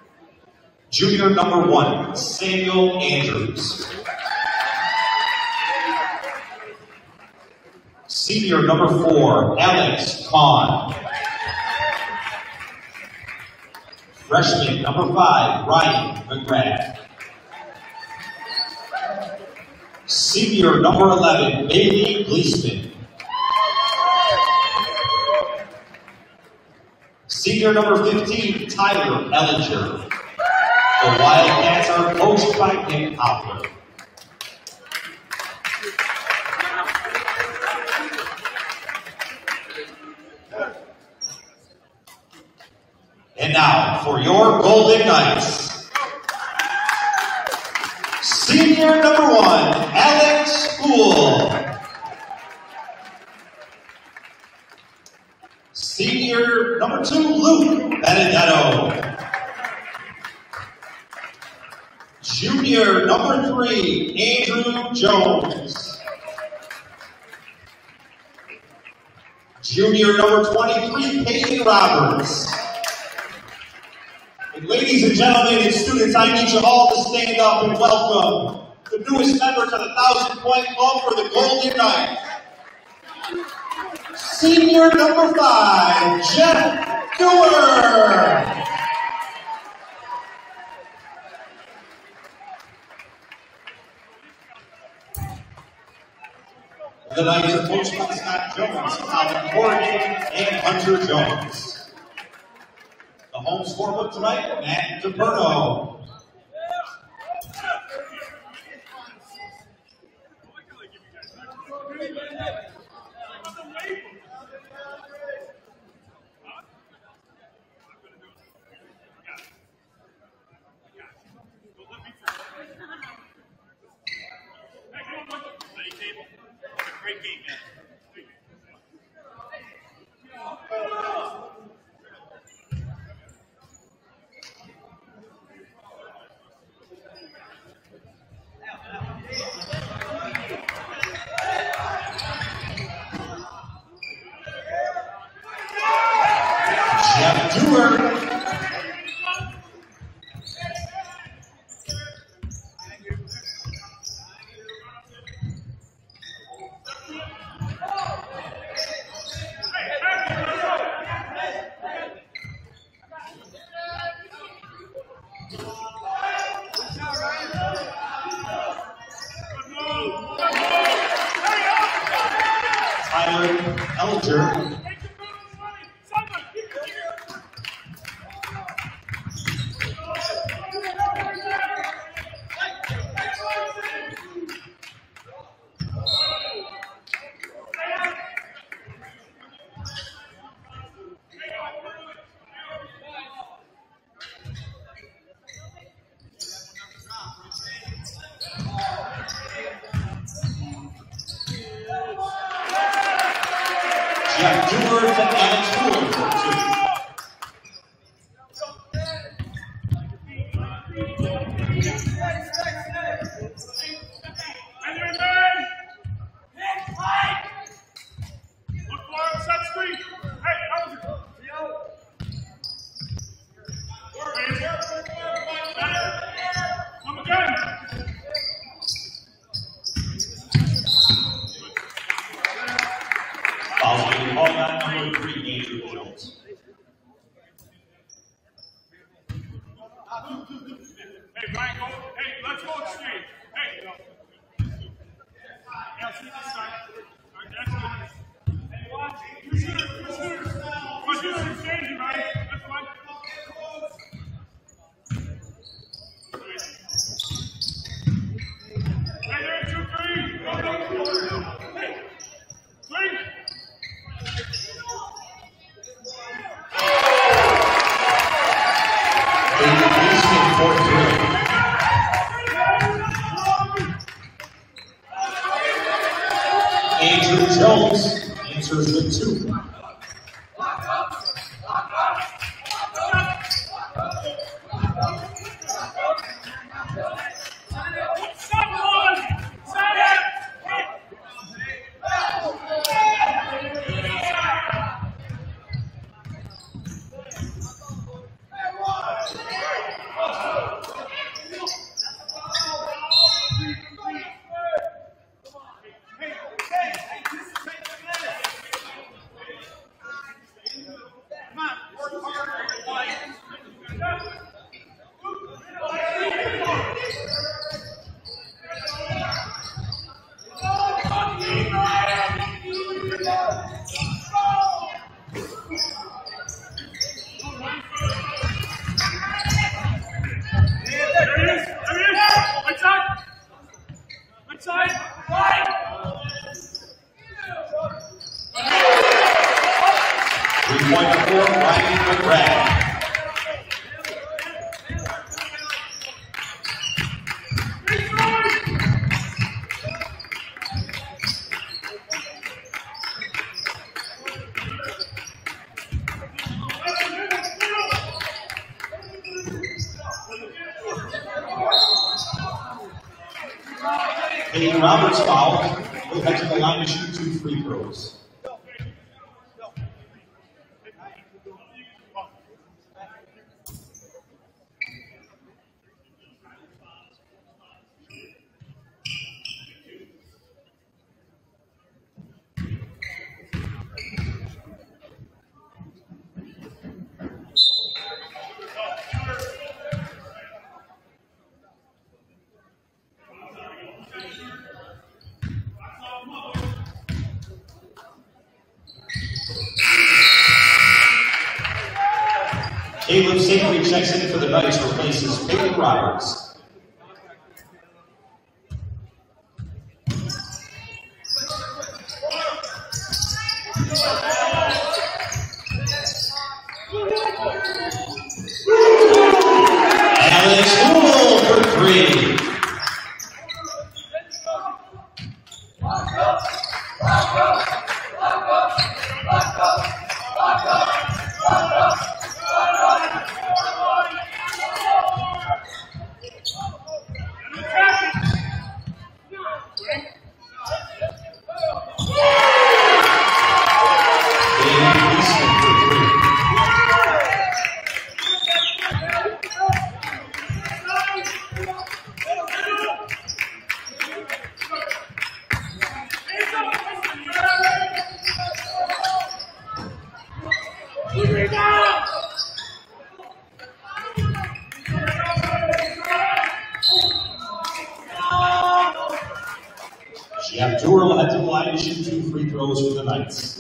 Junior number one, Samuel Andrews. Senior number four, Alex Kahn. Freshman number five, Ryan McGrath. Senior number eleven, Bailey Gleesman. Senior number fifteen, Tyler Ellinger. The Wildcats are coached by Nick Hopper. And now, for your Golden Knights, senior number one, Alex Spool. Senior number two, Luke Benedetto. Junior number three, Andrew Jones. Junior number twenty-three, Peyton Roberts. And ladies and gentlemen and students, I need you all to stand up and welcome the newest member to the Thousand Point Club for the Golden Knights. Senior number five, Jeff Dewar. The Knights are coached by Scott Jones, Colin Corrigan, and Hunter Jones. The home scorebook tonight, Matt DePerno. Great game, man. Jeff Dewar. Tyler Elger. Jeff Dewar to Alex Fuller for two. Foul's being called on number three, Andrew Jones. Hey, Brian, go. Hey, let's go exchange. Hey, yeah, see this side. All right, that's good. Hey, watch. Two shooters, two shooters. One shooter exchanging, right? That's fine. Hey, there, two, three. Go, go, go. Hey, three. Fourth three. Three-point for Ryan McGrath. Hayden Roberts fouled. He'll head to the line to shoot two free throws. Caleb Safely checks in for the Knights, replaces Peyton Roberts. Alex Hummel for three. Abdul will head to the line to shoot two free throws for the Knights.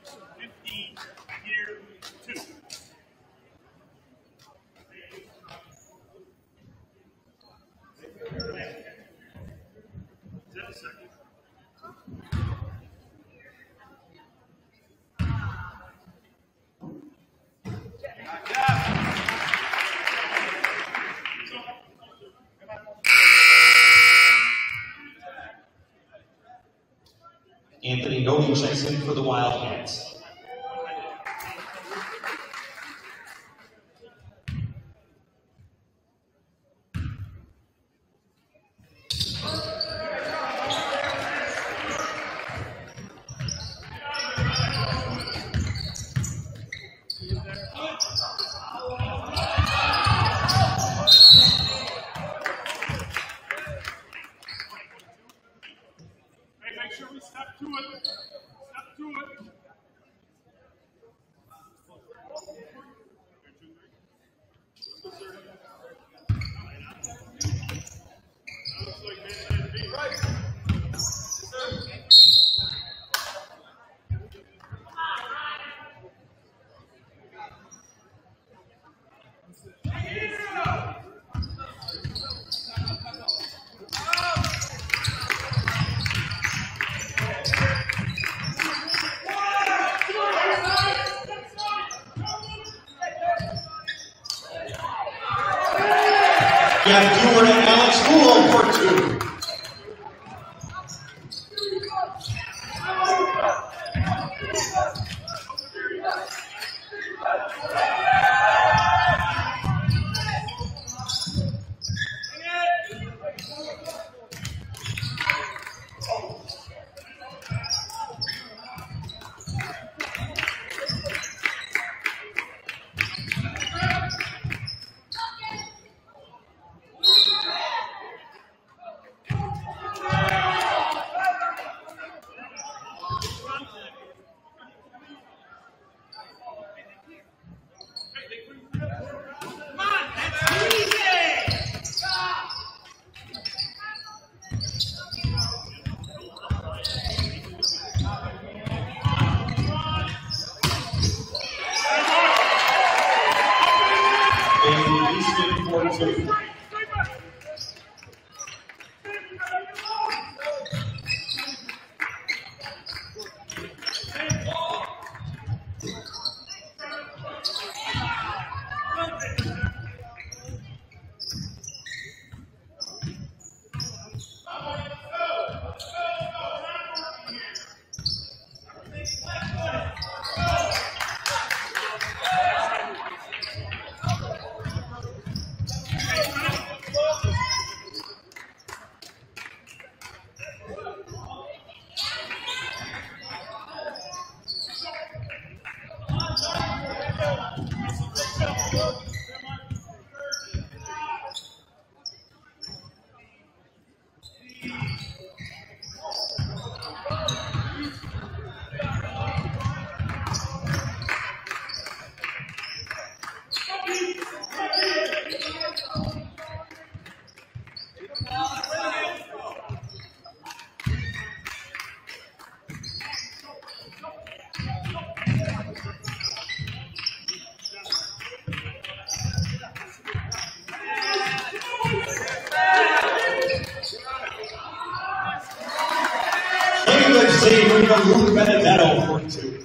Anthony Doty checks in for the Wildcats. Jeff Stewart and Alex Hummel for two. Benedetto, forty-two.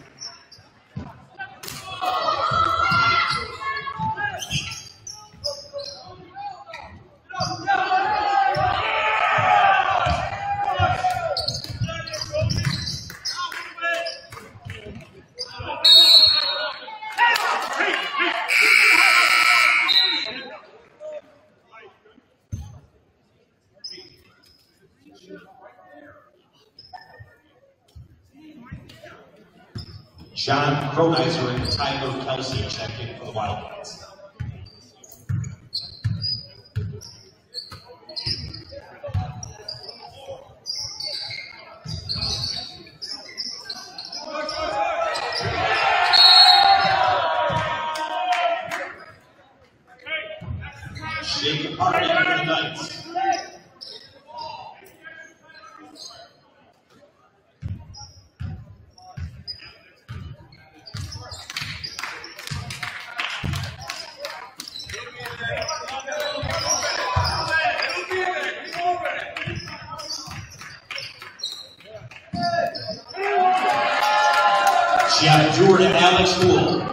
John Kronizer and Tyler Kelsey check in for the Wildcats. Jake Hardy for the Knights. Jeff Jordan and Alex Wool.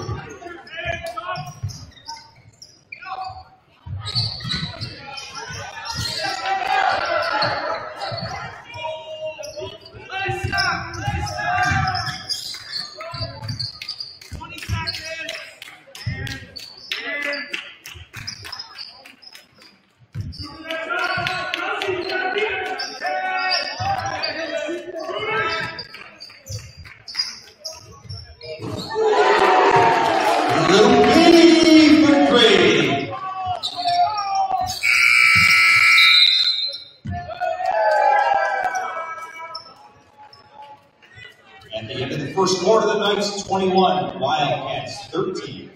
At the end of the first quarter, the Knights twenty-one, Wildcats thirteen.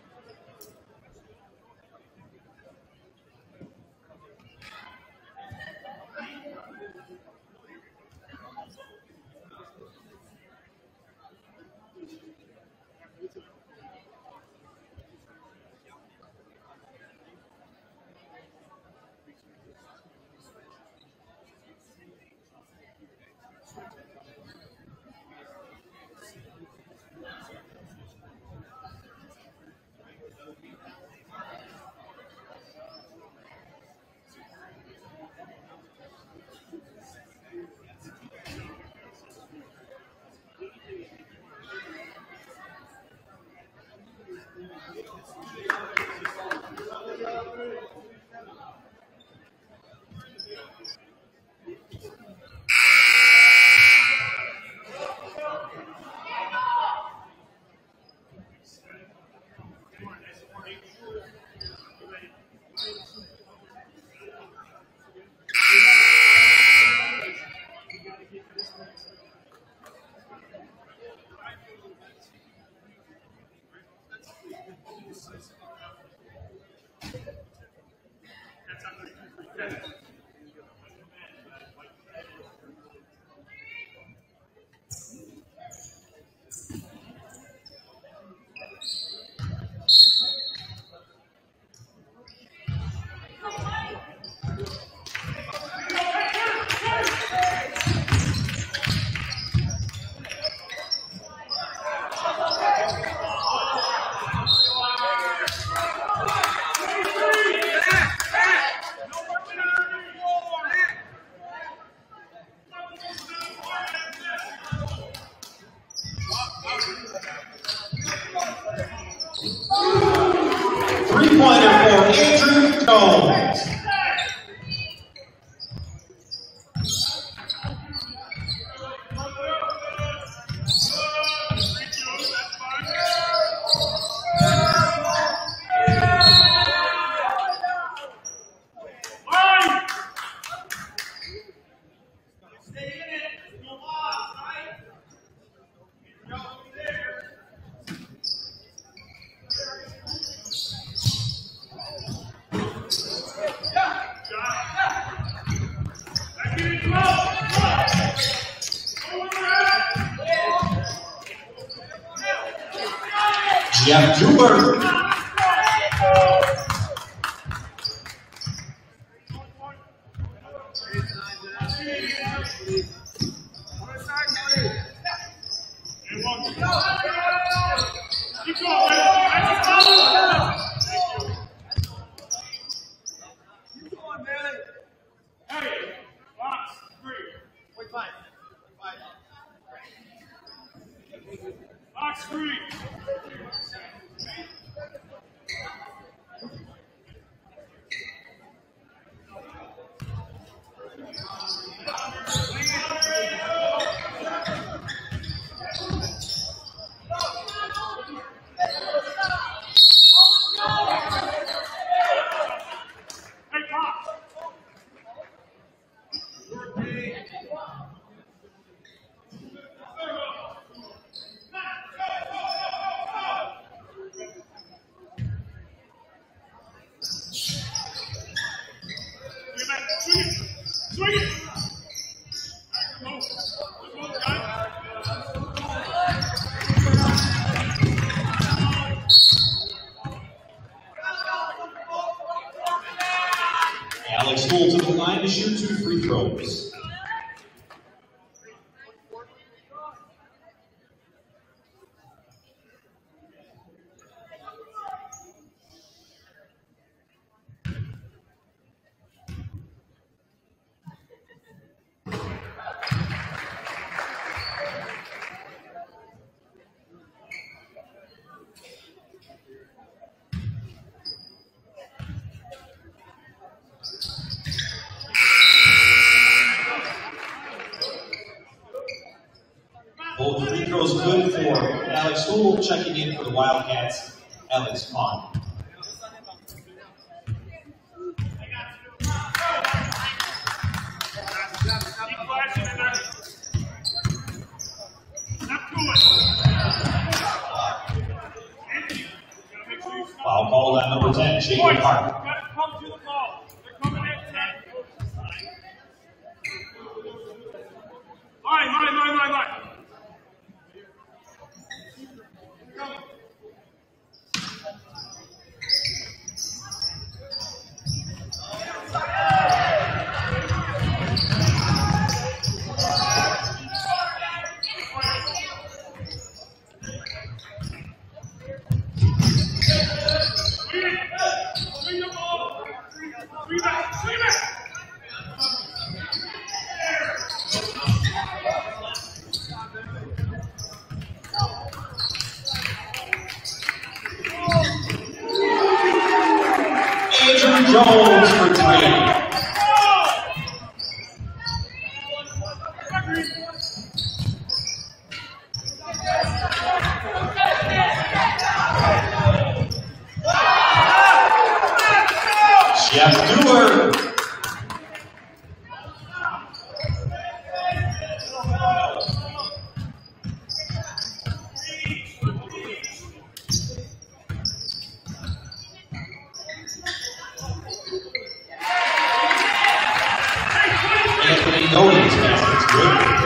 Three-pointer for Andrew Jones. Jeff Dewar. Keep going, man. Keep going, man. Hey, box, three. Wait, five. Five. Box, three. Swing it! Come on. Come on, guys. Alex Gould to the line to shoot two free throws. Both free throws good for Alex Gould. Checking in for the Wildcats, Alex Pond. Foul called on number ten, Jacob Hart. Line, line, line, line, line. Swing the ball. Swing back, swing back. Andrew Jones for three. Jeff Dewar. Anthony Nolan's basket's good.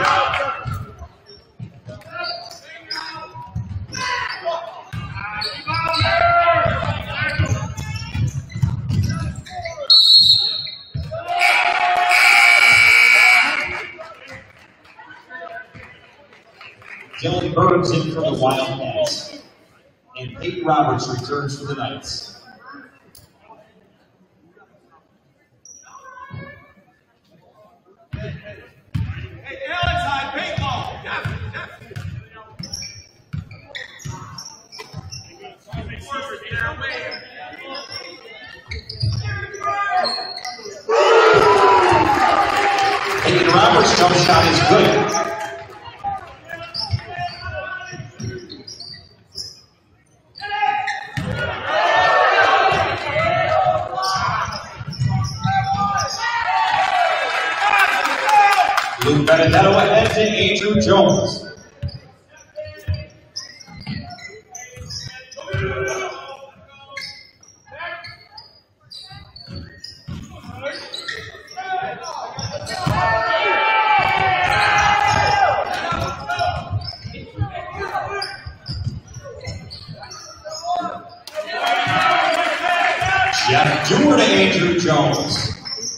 Dylan Burns in for the Wildcats, and Peyton Roberts returns for the Knights. Hey, Alex, high paintball. Peyton Roberts' jump shot is good. Luke Benedetto ahead to Andrew Jones. Jeff Dewar to Andrew Jones.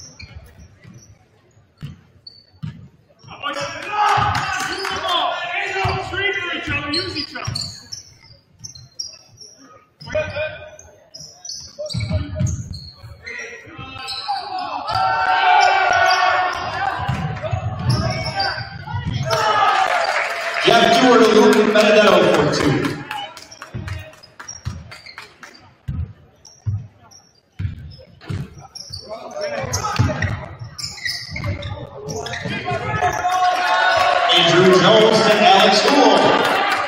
Jeff Dewar to Luke Benedetto for two. Andrew Jones to Alex Gould.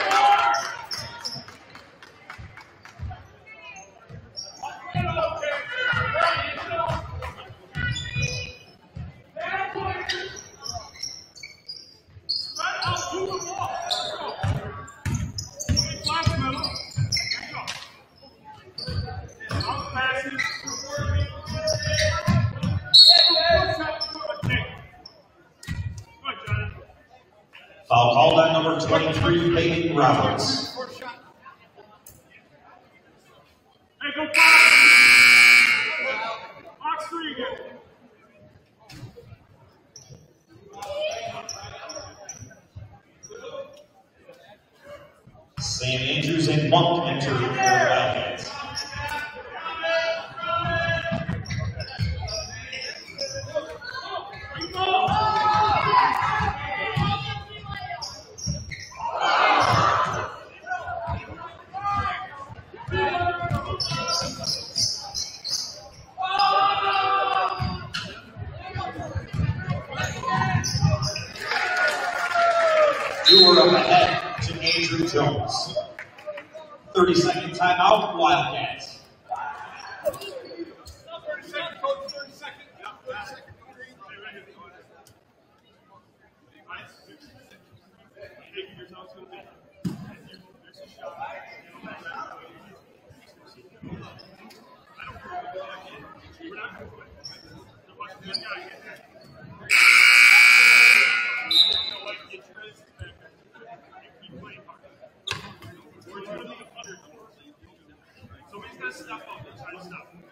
Foul called on number twenty-three, Peyton Roberts. Hey, go box! Box three again. Saint Andrews and Monk enter for the Wildcats. Dewar up ahead to Andrew Jones. thirty second timeout, Wildcats. thirty seconds, coach, thirty seconds. Yeah, thirty seconds. Taking yourself to the bench. There's a shot. I don't care. We're not going to quit. Don't watch this guy get that. Somebody's got to step up and try to stop him.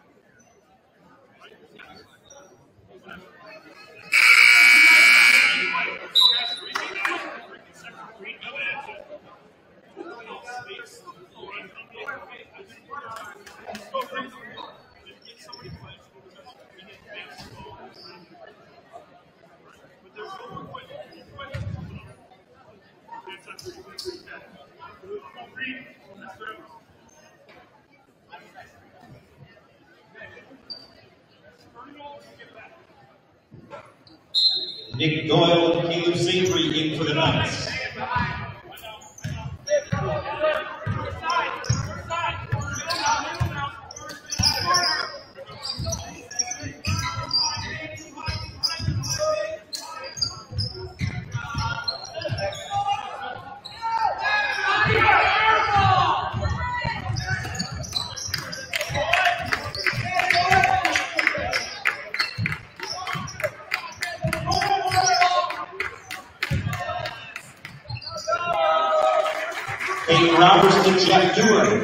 Nick Doyle and Caleb Savory in for the Knights. Peyton Roberts and Jeff Dewar.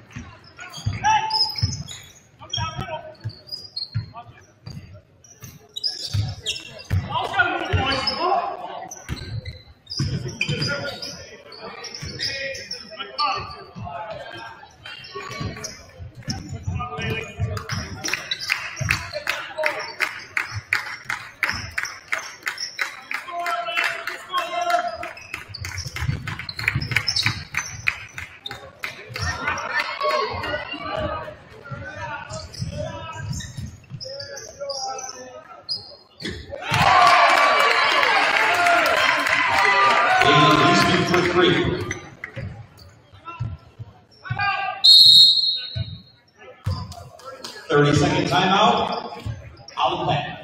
thirty second timeout. Holland back.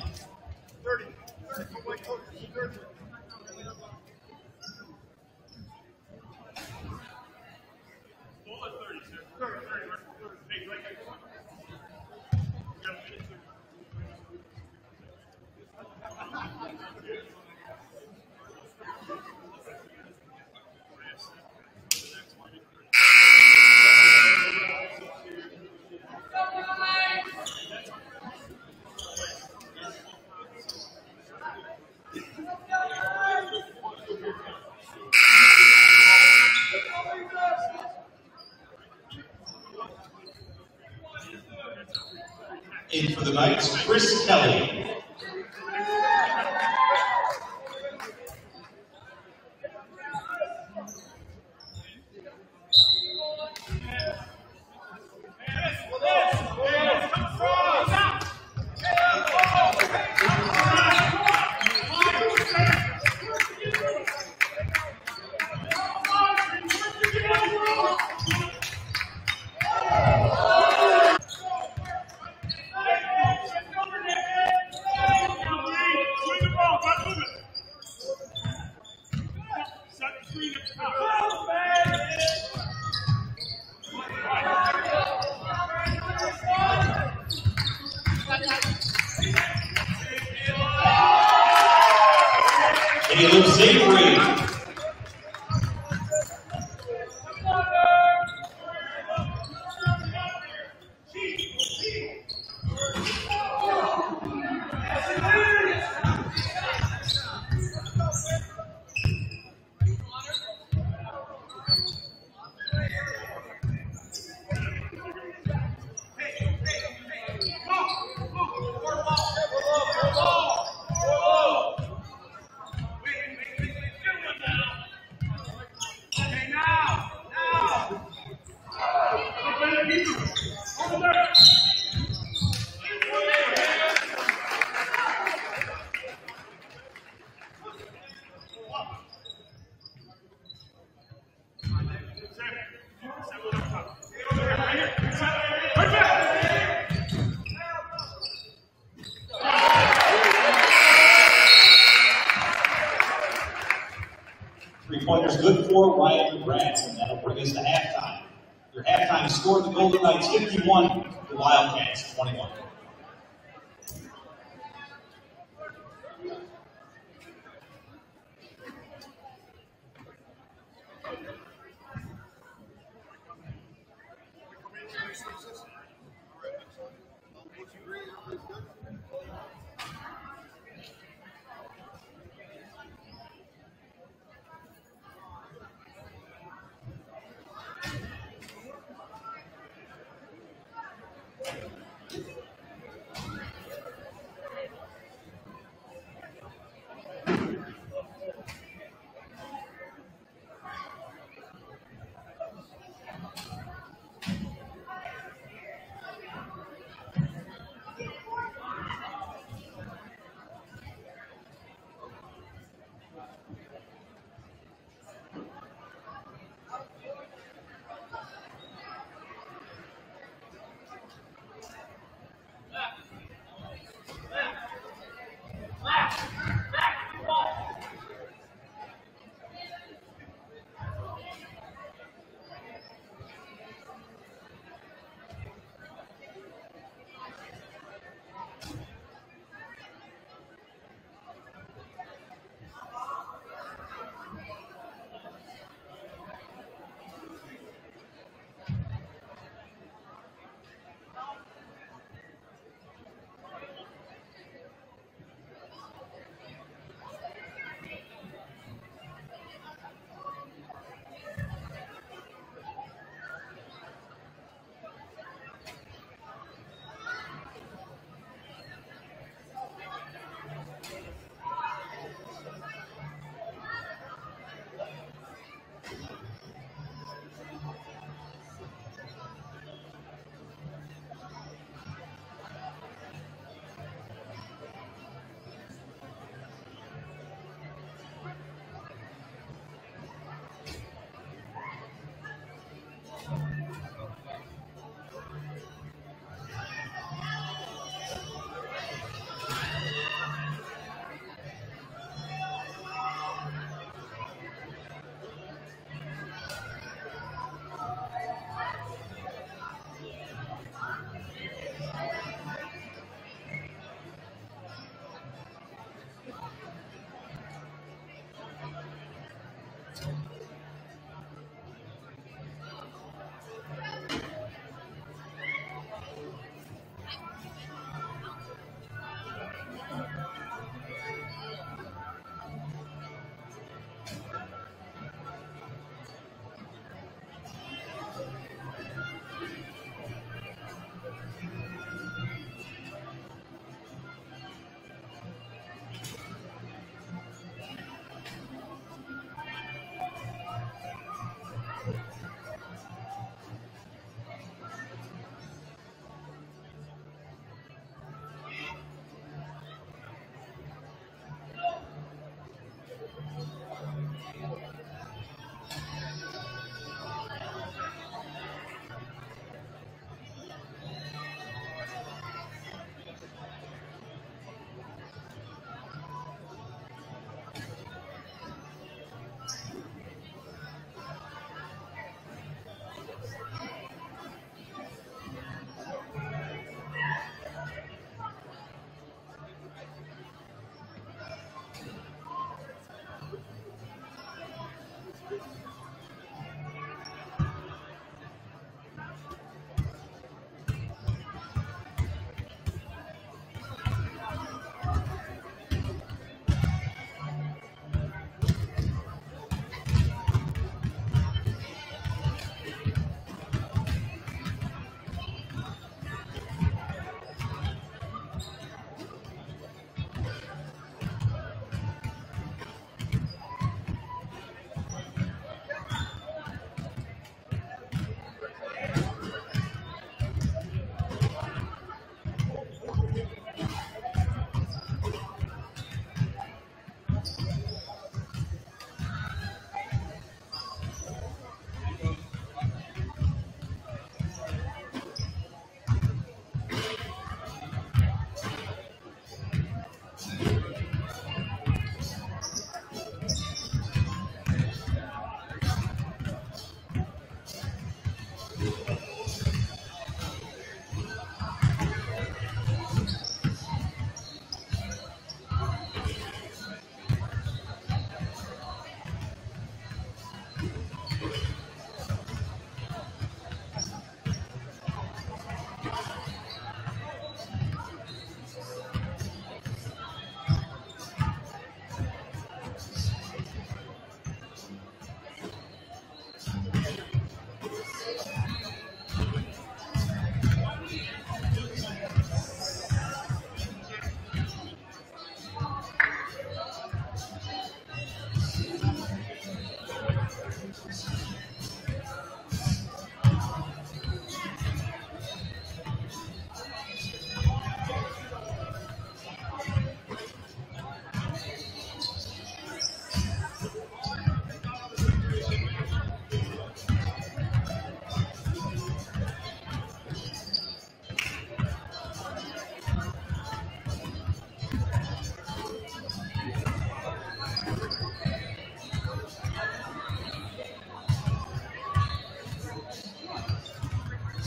In for the Knights, Chris Kelly. Caleb Zafrey. Three-pointers good for Ryan Branson. That'll bring us to halftime. Your halftime score, the Golden Knights fifty-one, the Wildcats twenty-one.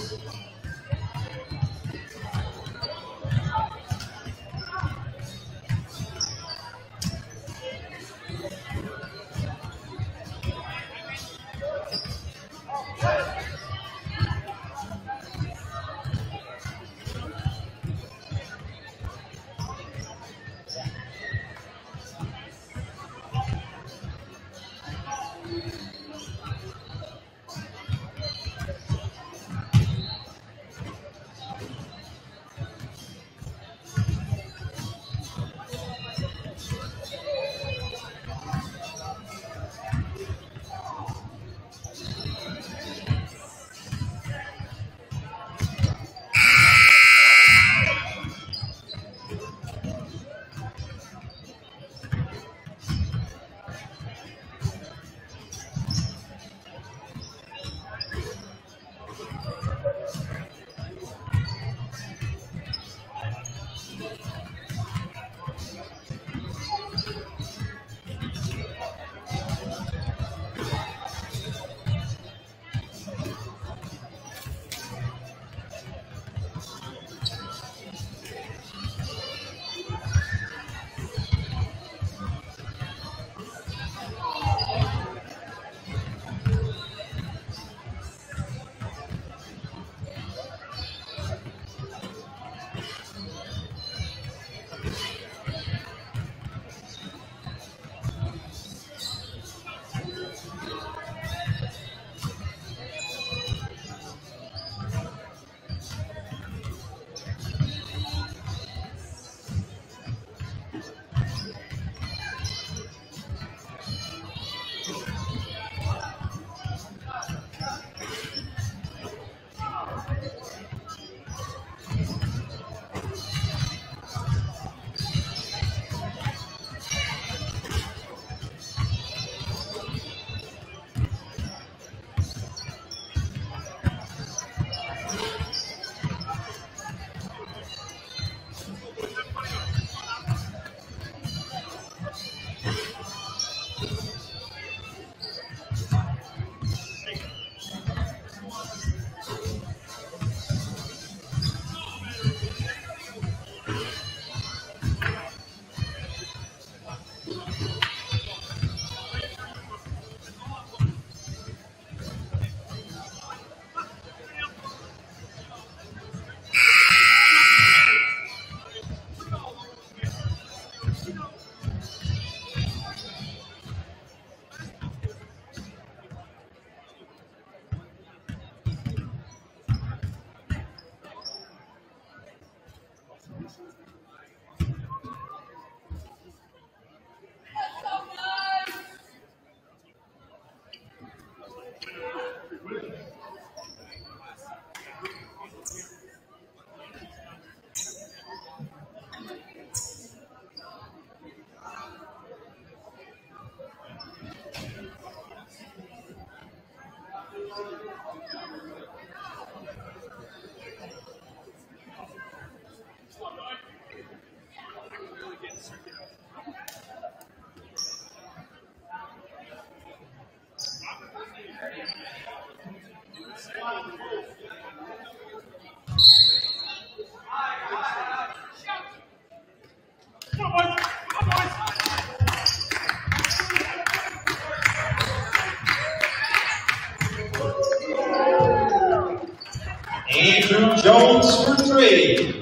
Andrew Jones for three.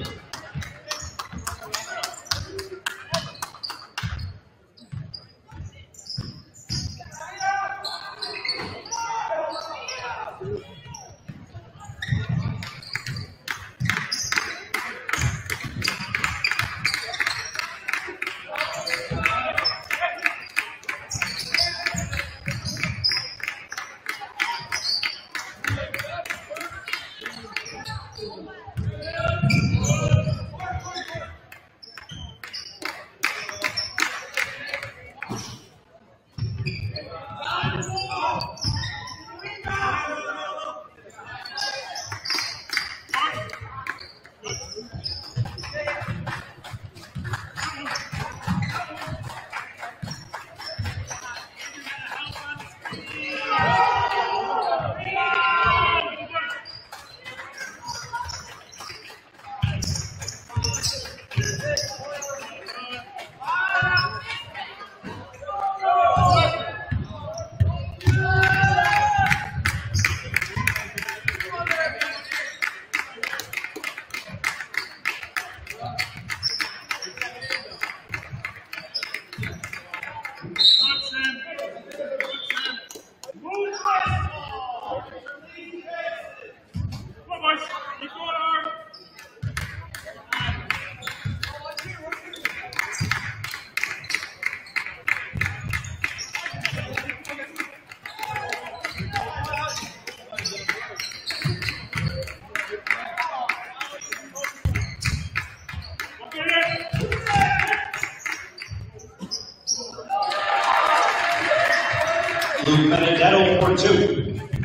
Luke Benedetto for two.